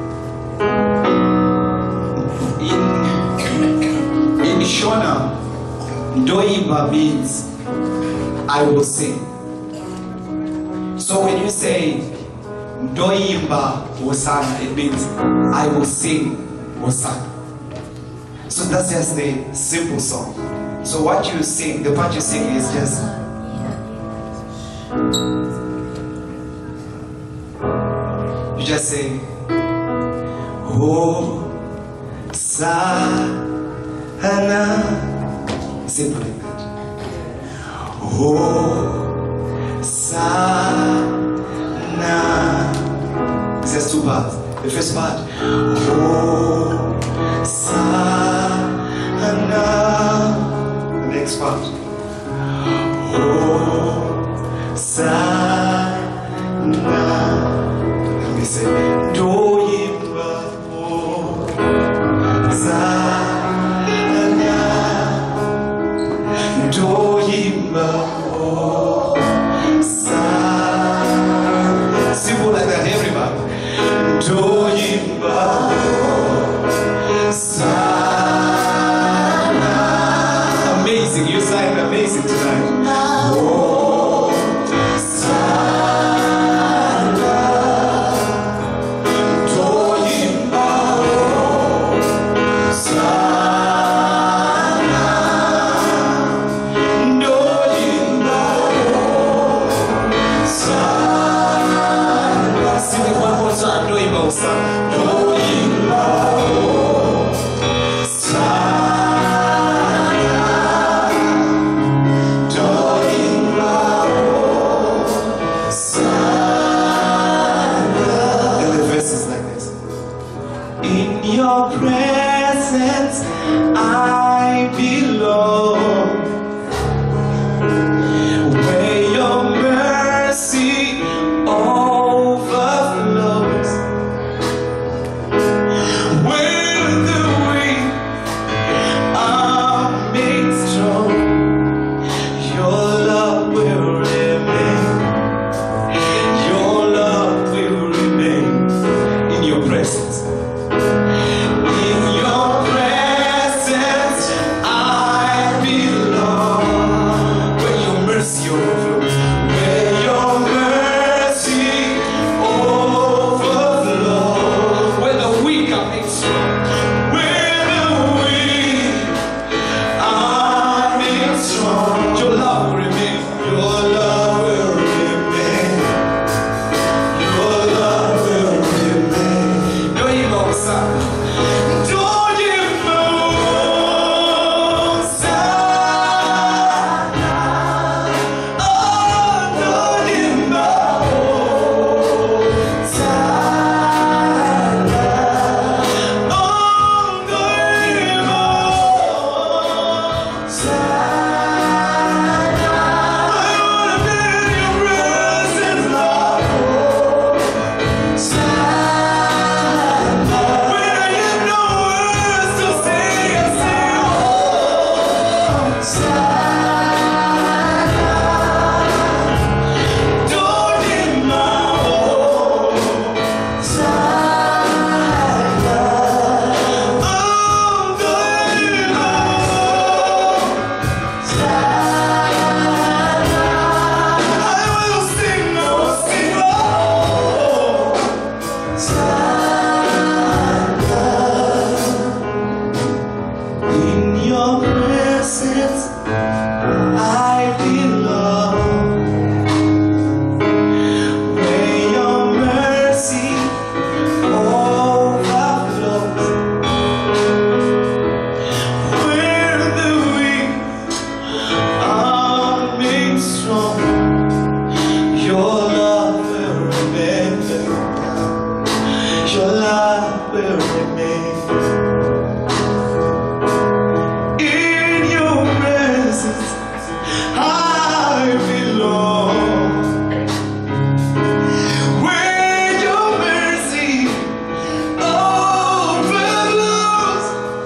In Shona, Ndoimba means I will sing. So when you say Ndoimba Hosanna, it means I will sing Hosanna. So that's just the simple song. So what you sing, the part you sing is just you just say Hosanna, simple like that. Hosanna. It's just two parts. The first part, Hosanna. The next part, Hosanna. Let me say, Ndoimba Hosanna, Ndoimba Hosanna. Simple like that, everybody. Ndoimba Hosanna. Amazing, you sang amazing tonight. will remain. In your presence I belong. Where your mercy overflows,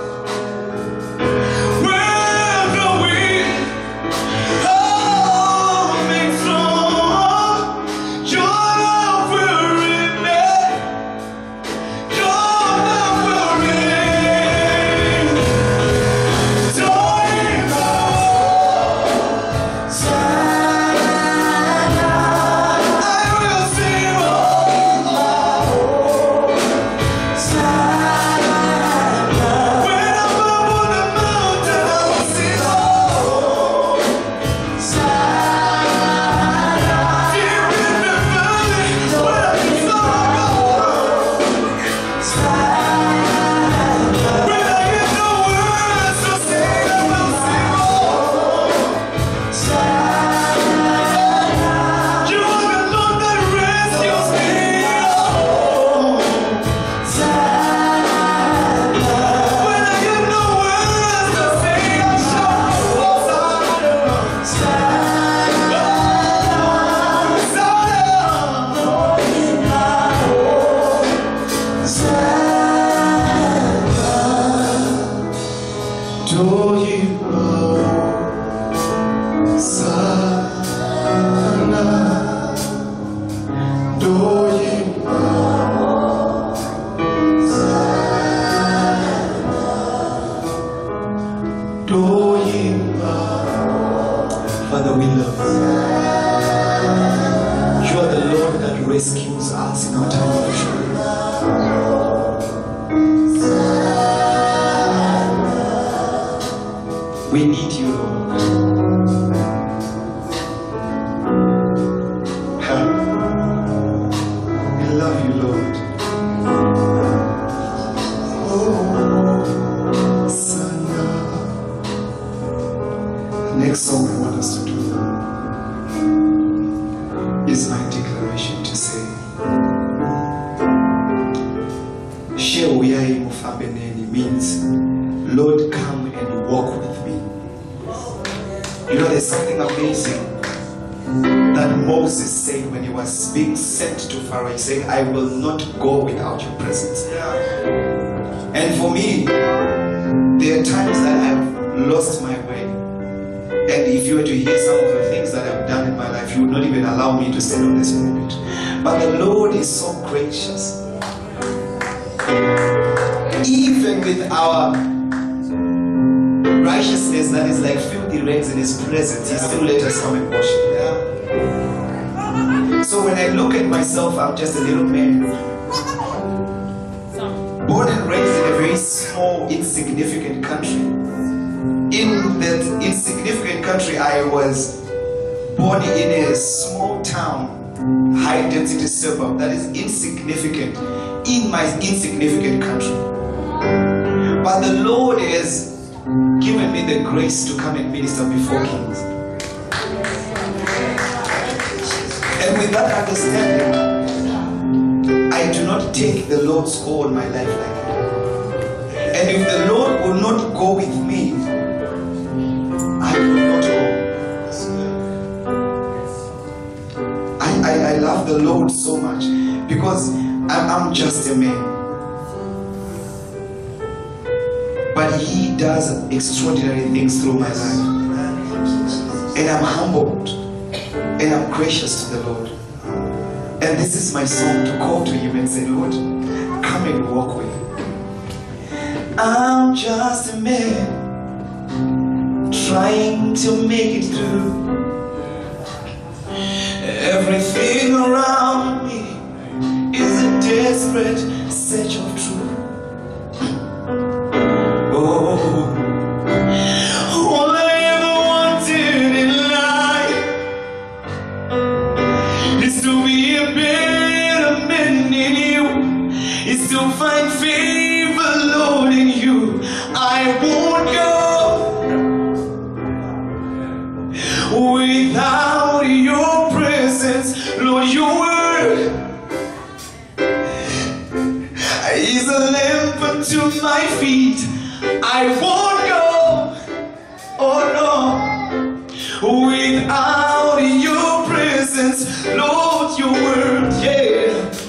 where the wind makes strong, your love will remain. Your love will reign. Father, we love you. You are the Lord that rescues us in our time of trouble. We need you, Lord. We love you, Lord. Oh, Sana. The next song I want us to do is my declaration to say, Shewuyai Mufabeneni means, Lord, come and walk with me. You know, there's something amazing that Moses said when he was being sent to Pharaoh. He said, I will not go without your presence. And for me, there are times that I've lost my way. And if you were to hear some of the things that I've done in my life, you would not even allow me to stand on this pulpit. But the Lord is so gracious. Even with our righteousness that is like filthy rags in His presence, He still let us come and worship. So when I look at myself, I'm just a little man, born and raised in a very small, insignificant country. In that insignificant country, I was born in a small town, high density suburb that is insignificant in my insignificant country. But the Lord has given me the grace to come and minister before kings. And with that understanding, I do not take the Lord's call on my life like that. And if the Lord will not go with me, I will not go. I love the Lord so much because I'm just a man. But He does extraordinary things through my life. And I'm humbled. And I'm gracious to the Lord. And this is my song to call to Him and say, Lord, come and walk with me. I'm just a man trying to make it through. Everything around me is a desperate search of truth. All I ever wanted in life is to be a better man in you, is to find favor, Lord, in you. I won't go without your presence, Lord, your word. I He's a lamp unto my feet. I won't go, oh no, without your presence, Lord, your word, yeah.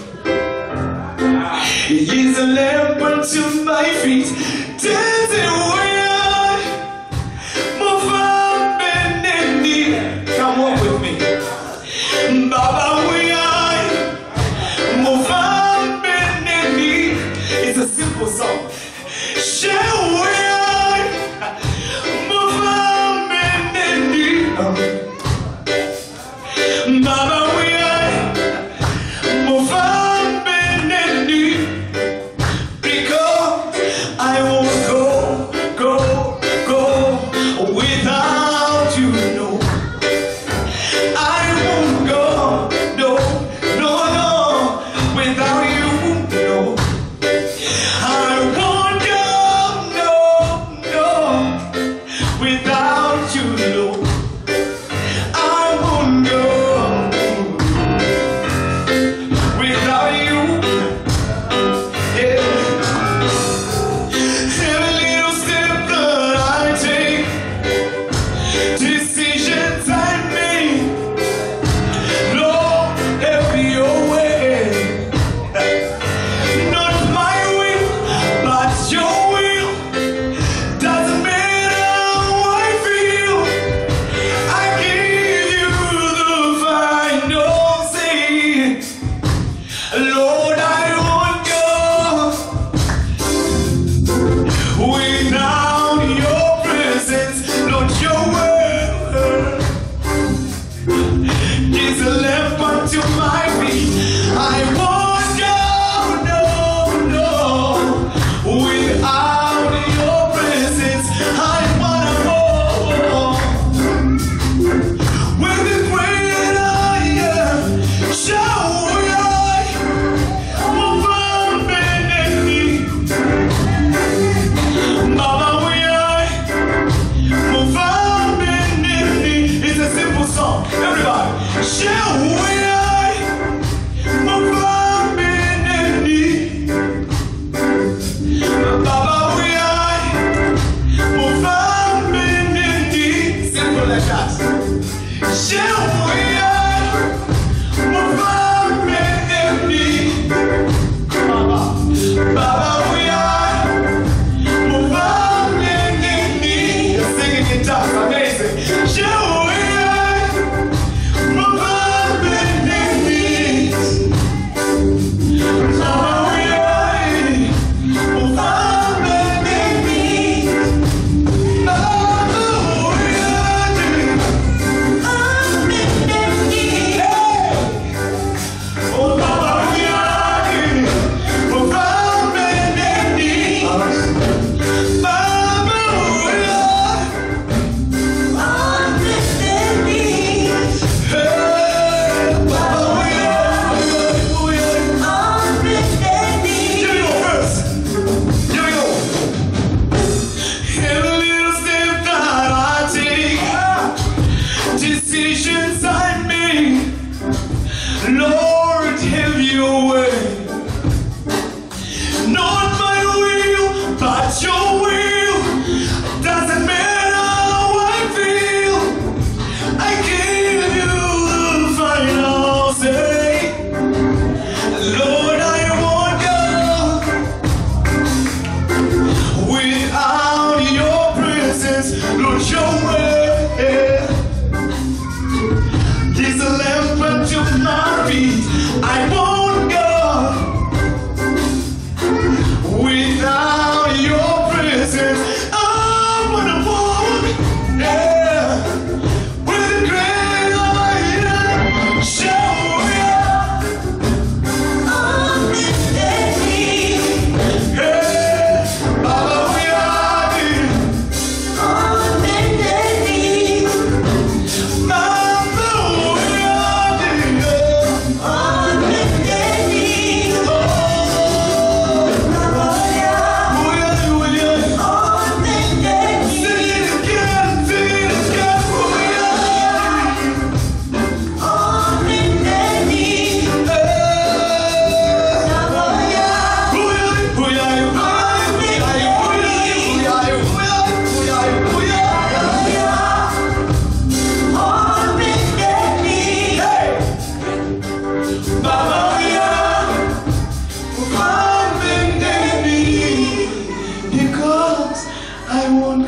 He's a lamp unto my feet. Dancing way move on, bend. Come on with me. Baba, we are move on, bend. It's a simple song. Shall we move on, bend. Baba, we are move on, bend. Because I won't go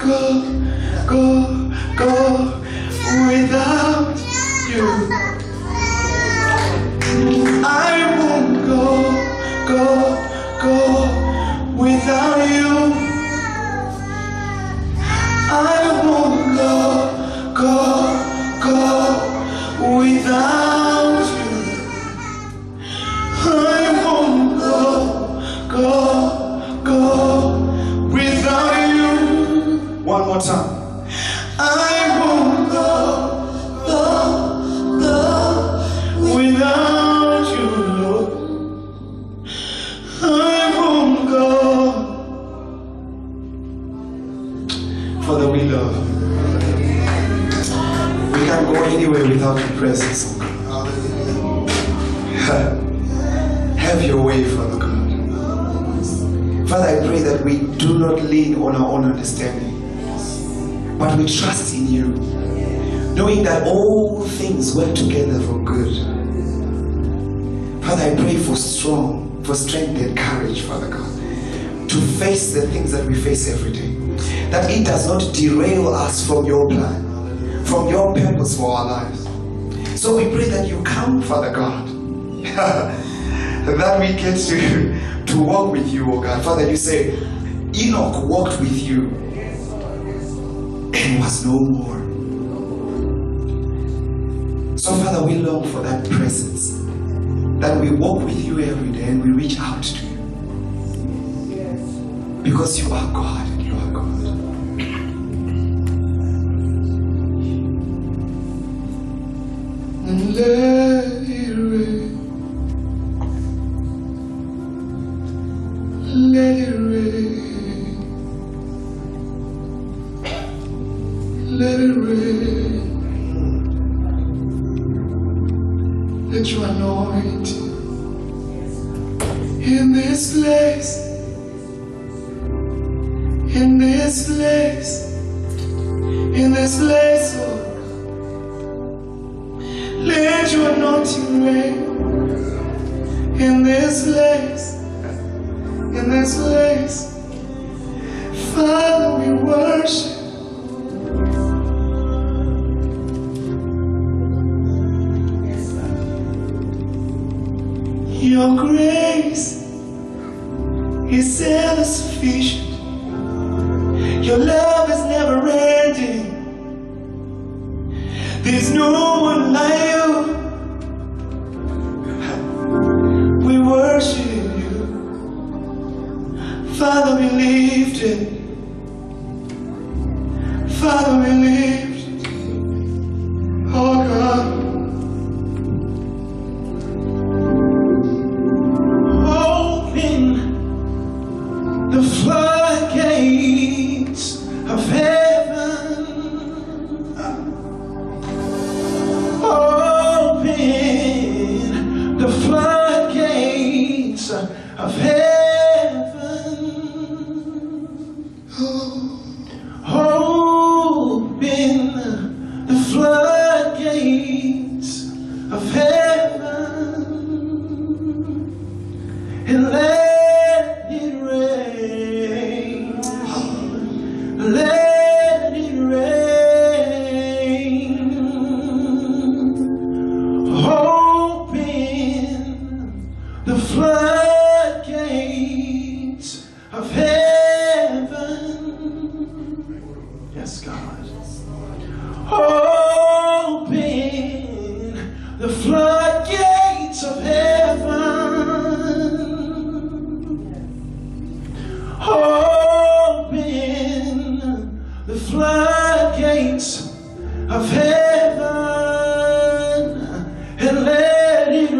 without you. I won't go without you. I won't go without you. I won't go without you. One more time. I won't go without you, Lord. I won't go. Father, we love you. We can't go anywhere without your presence, oh God. Have your way, Father God. Father, I pray that we do not lean on our own understanding, but we trust in you, knowing that all things work together for good. Father, I pray for strength and courage, Father God, to face the things that we face every day, that it does not derail us from your plan, from your purpose for our lives. So we pray that you come, Father God, that we get to walk with you, oh God. Father, you say Enoch walked with you and was no more. So Father, we long for that presence, that we walk with you every day and we reach out to you, because you are God and you are God. And let it rain, let it rain, let it rain. Let your anointing in this place, in this place, in this place, oh. Let your anointing reign in this place, in this place. Father, we worship. Your grace is ever sufficient. Your love is never ending. There's no one like you. We worship you. Father, we lift it. Father, we lift it. Oh God. The floodgates of heaven, open the floodgates of heaven, open the floodgates of heaven, and let let it rain. Open the floodgates of heaven. Yes, God. Open the floodgates of heaven. The floodgates of heaven, and let it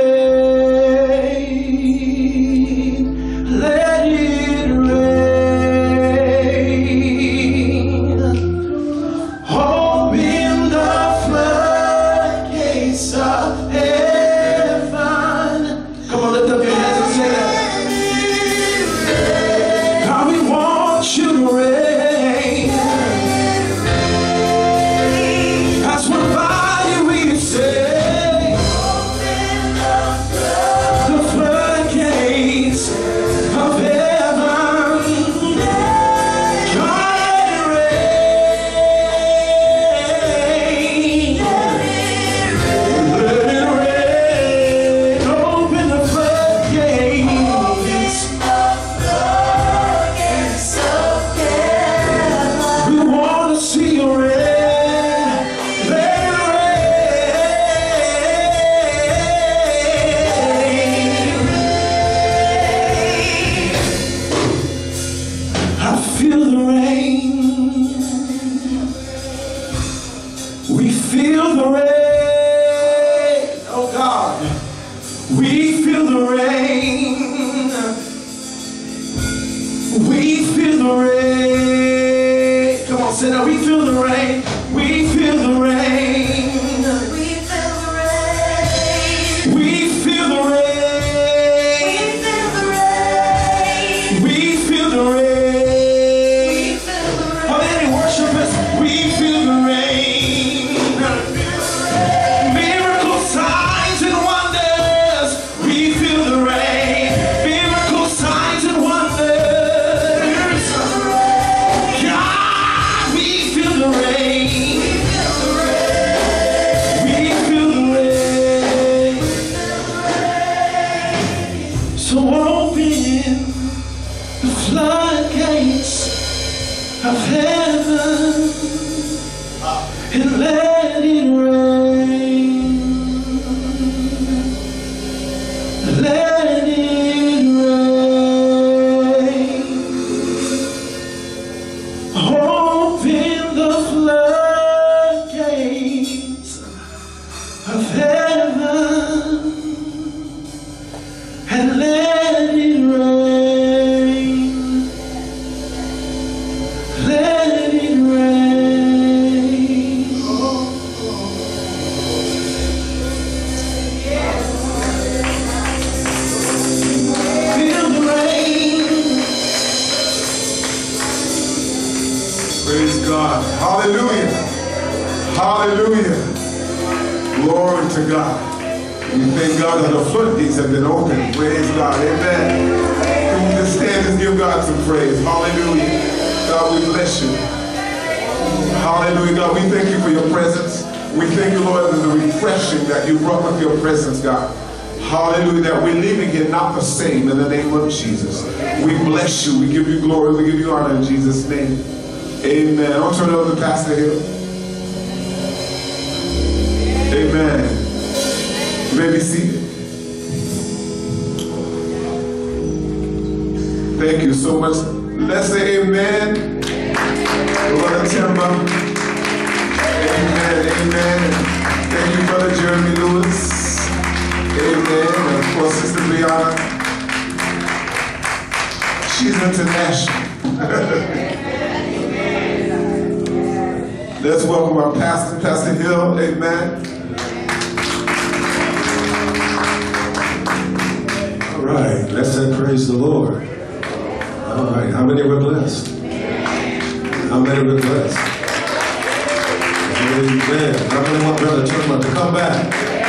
rain, let it rain. Open the floodgates of heaven. Come on, lift up your hands and say that. God, we want you to rain. say that we feel the rain. We feel the rain. We feel the rain. We feel the rain. We feel the rain. We feel the rain. We feel the rain. Are there any worshipers? We feel the rain. Miracles, signs, and wonders. We feel the rain. Miracles, signs, and wonders. God, we feel the rain. We feel the rain. So open the floodgates of heaven and let it rain. Let it rain. Open the floodgates of heaven and let it rain. Let it rain. Feel the rain. Praise God. Hallelujah. Hallelujah. Glory to God. We thank God that the floodgates have been opened. Praise God. Amen. Can we just stand and give God some praise? Hallelujah. God, we bless you. Hallelujah. God, we thank you for your presence. We thank you, Lord, for the refreshing that you brought with your presence, God. Hallelujah. That we're leaving here not the same in the name of Jesus. We bless you. We give you glory. We give you honor in Jesus' name. Amen. I'll turn it over to Pastor Hill. Amen. You may be seated. Thank you so much. Let's say amen. Brother Timber. Amen. Amen. Thank you, Brother Jeremy Lewis. Amen. And of course, Sister Brianna. She's international. Let's welcome our pastor, Pastor Hill. Amen. All right, let's say praise the Lord. All right, how many were blessed? How many were blessed? Amen. How many want Brother Turner to come back?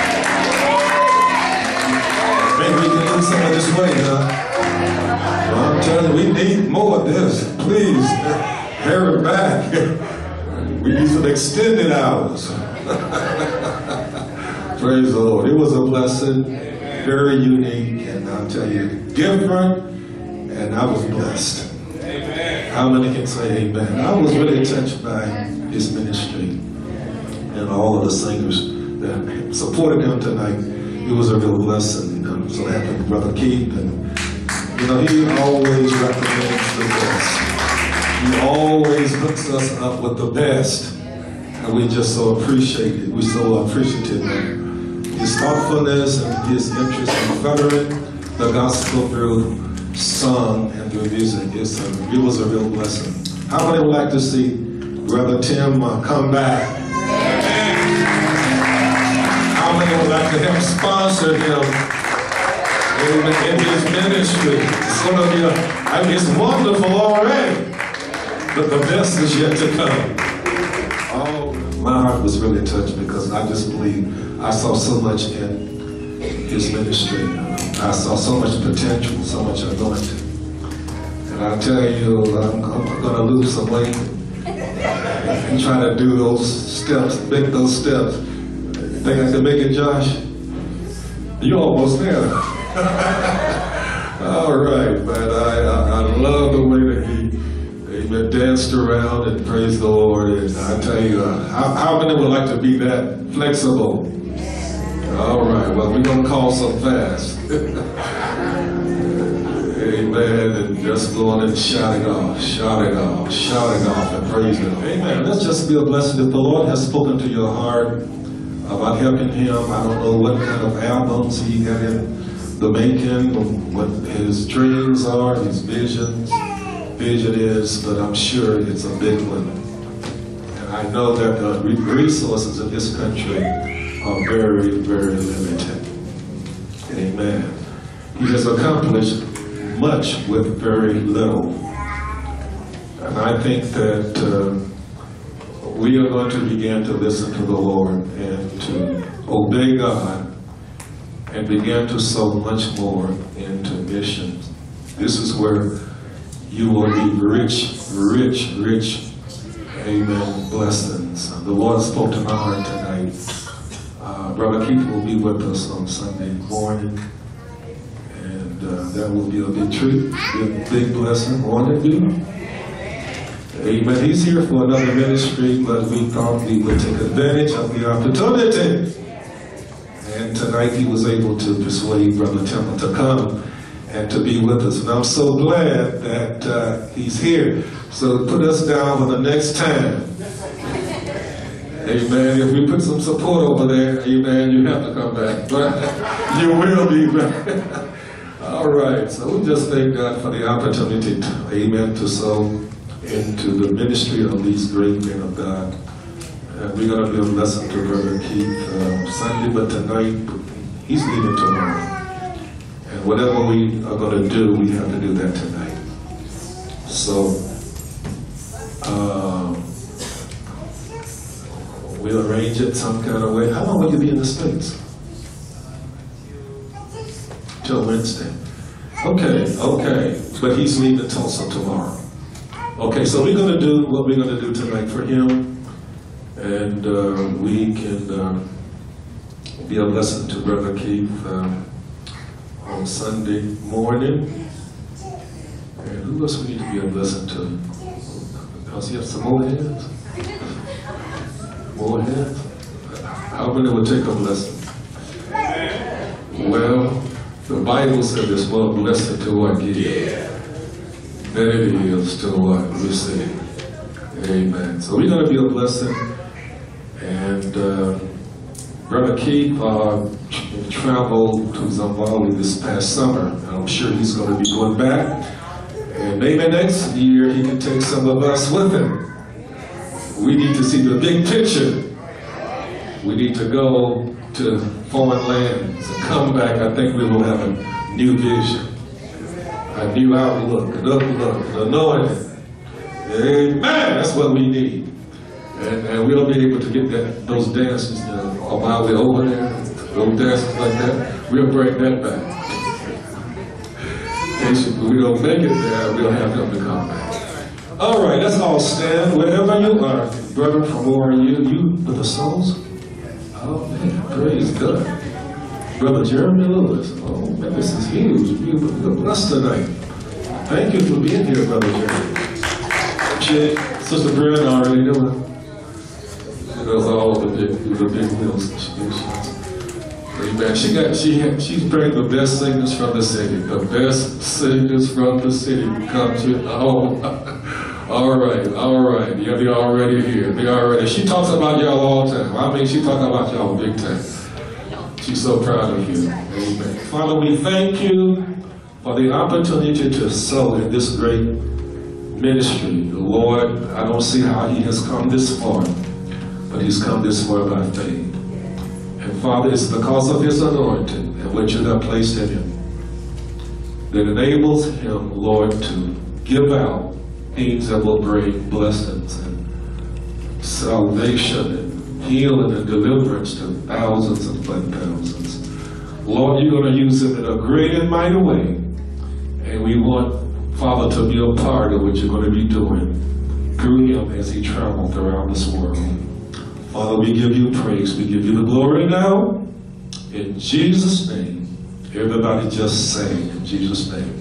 Maybe we can do some of this way, huh? Well, I'm telling you, we need more of this. Please, hurry back. We need some extended hours. Praise the Lord. It was a blessing, very unique, and I'll tell you, different, and I was blessed. Amen. How many can say amen? I was really touched by his ministry and all of the singers that supported him tonight. It was a real blessing. I'm so happy with Brother Keith, and you know, he always recommends the best. He always hooks us up with the best. And we just so appreciate it. We're so appreciative of his thoughtfulness and his interest in furthering the gospel through song and through music. It was a real blessing. How many would like to see Brother Tim come back? How many would like to help sponsor him in his ministry? It's going to be it's wonderful already, but the best is yet to come. Oh, my heart was really touched because I just believe I saw so much in his ministry. I saw so much potential, so much anointing. And I tell you, I'm going to lose some weight and try to do those steps, make those steps. Think I can make it, Josh? You're almost there. All right, but I love the way that he danced around and praised the Lord. And I tell you, how many would like to be that flexible? All right, well, we're going to call some fast. Amen. And just going and shouting off, and praising Him. Amen. Let's just be a blessing. If the Lord has spoken to your heart about helping Him, I don't know what kind of albums He had in the making, what His dreams are, His vision is, but I'm sure it's a big one. I know that the resources of this country are very, very limited. Amen. He has accomplished much with very little. And I think that we are going to begin to listen to the Lord and to obey God and begin to sow much more into missions. This is where you will be rich, rich, rich, amen, blessings. The Lord spoke to my heart tonight. Brother Keith will be with us on Sunday morning, and that will be a big treat, a big blessing. Won't it be? Amen. He's here for another ministry, but we thought we would take advantage of the opportunity. And tonight he was able to persuade Brother Temple to come and to be with us. And I'm so glad that he's here. So put us down for the next time. Amen. If we put some support over there, amen, you have to come back. But you will be back. All right. So we just thank God for the opportunity, amen, to sow into the ministry of these great men of God. And we're going to be a blessing to Brother Keith Sunday, but tonight he's leaving tomorrow. And whatever we are going to do, we have to do that tonight. So we'll arrange it some kind of way. How long will you be in the States? Till Wednesday. Okay, okay. But he's leaving Tulsa tomorrow. Okay, so we're going to do what we're going to do tonight for him. And we can be a blessing to Brother Keith on Sunday morning. And who else we need to be a blessing to? Does he have some more hands? More hands? How many would take a blessing? Well, the Bible said there's more blessing to what give than it is to what receive. Amen. So we're going to be a blessing. And Brother Keith traveled to Zimbabwe this past summer. I'm sure he's going to be going back. And maybe next year he can take some of us with him. We need to see the big picture. We need to go to foreign lands and come back. I think we will have a new vision, a new outlook, an uplook, an anointing. Amen. That's what we need. And we'll be able to get those dances while we're over there, those dances like that. We'll bring that back. If we don't make it there, we'll have them to come back. All right, let's all stand wherever you are. Brother, from where are you? You with the souls? Oh man, praise God. Brother Jeremy Lewis. Oh man, this is huge. You're blessed tonight. Thank you for being here, Brother Jeremy. Sister Brianna already knew it. She does all the big meals. Amen. She's bringing the best singers from the city. The best singers from the city come to. Oh, all right. Yeah, they're already here. They're already. She talks about y'all all the time. I mean, she talks about y'all big time. She's so proud of you. Amen. Father, we thank you for the opportunity to sow in this great ministry. Lord, I don't see how he has come this far, but he's come this far by faith. And Father, it's because of his anointing and what you have placed in him that enables him, Lord, to give out things that will bring blessings and salvation and healing and deliverance to thousands and thousands. Lord, you're going to use him in a great and mighty way. And we want, Father, to be a part of what you're going to be doing through him as he travels around this world. Father, we give you praise. We give you the glory now. In Jesus' name. Everybody just sing in Jesus' name.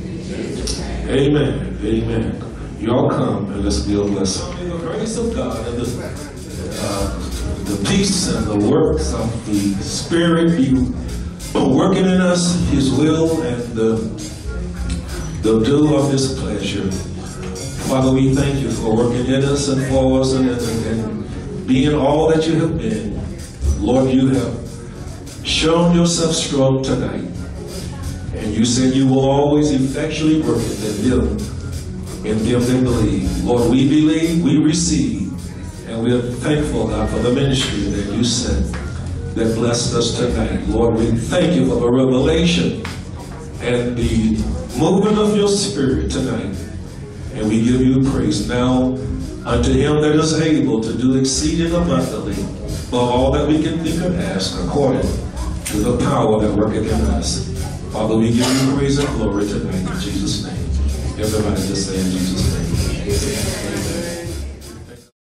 Amen. Amen. Y'all come and let's be a blessing. In the grace of God and the peace and the works of the Spirit be working in us, his will and the due of his pleasure. Father, we thank you for working in us and for us and being all that you have been. Lord, you have shown yourself strong tonight. And you said you will always effectually work it in them that believe. Lord, we believe, we receive, And we are thankful, God, for the ministry that you sent that blessed us tonight. Lord, we thank you for the revelation and the movement of your spirit tonight. And we give you praise now unto him that is able to do exceeding abundantly above all that we can think or ask, according to the power that worketh in us. Father, we give you praise and glory tonight in Jesus' name. Everybody just say in Jesus' name.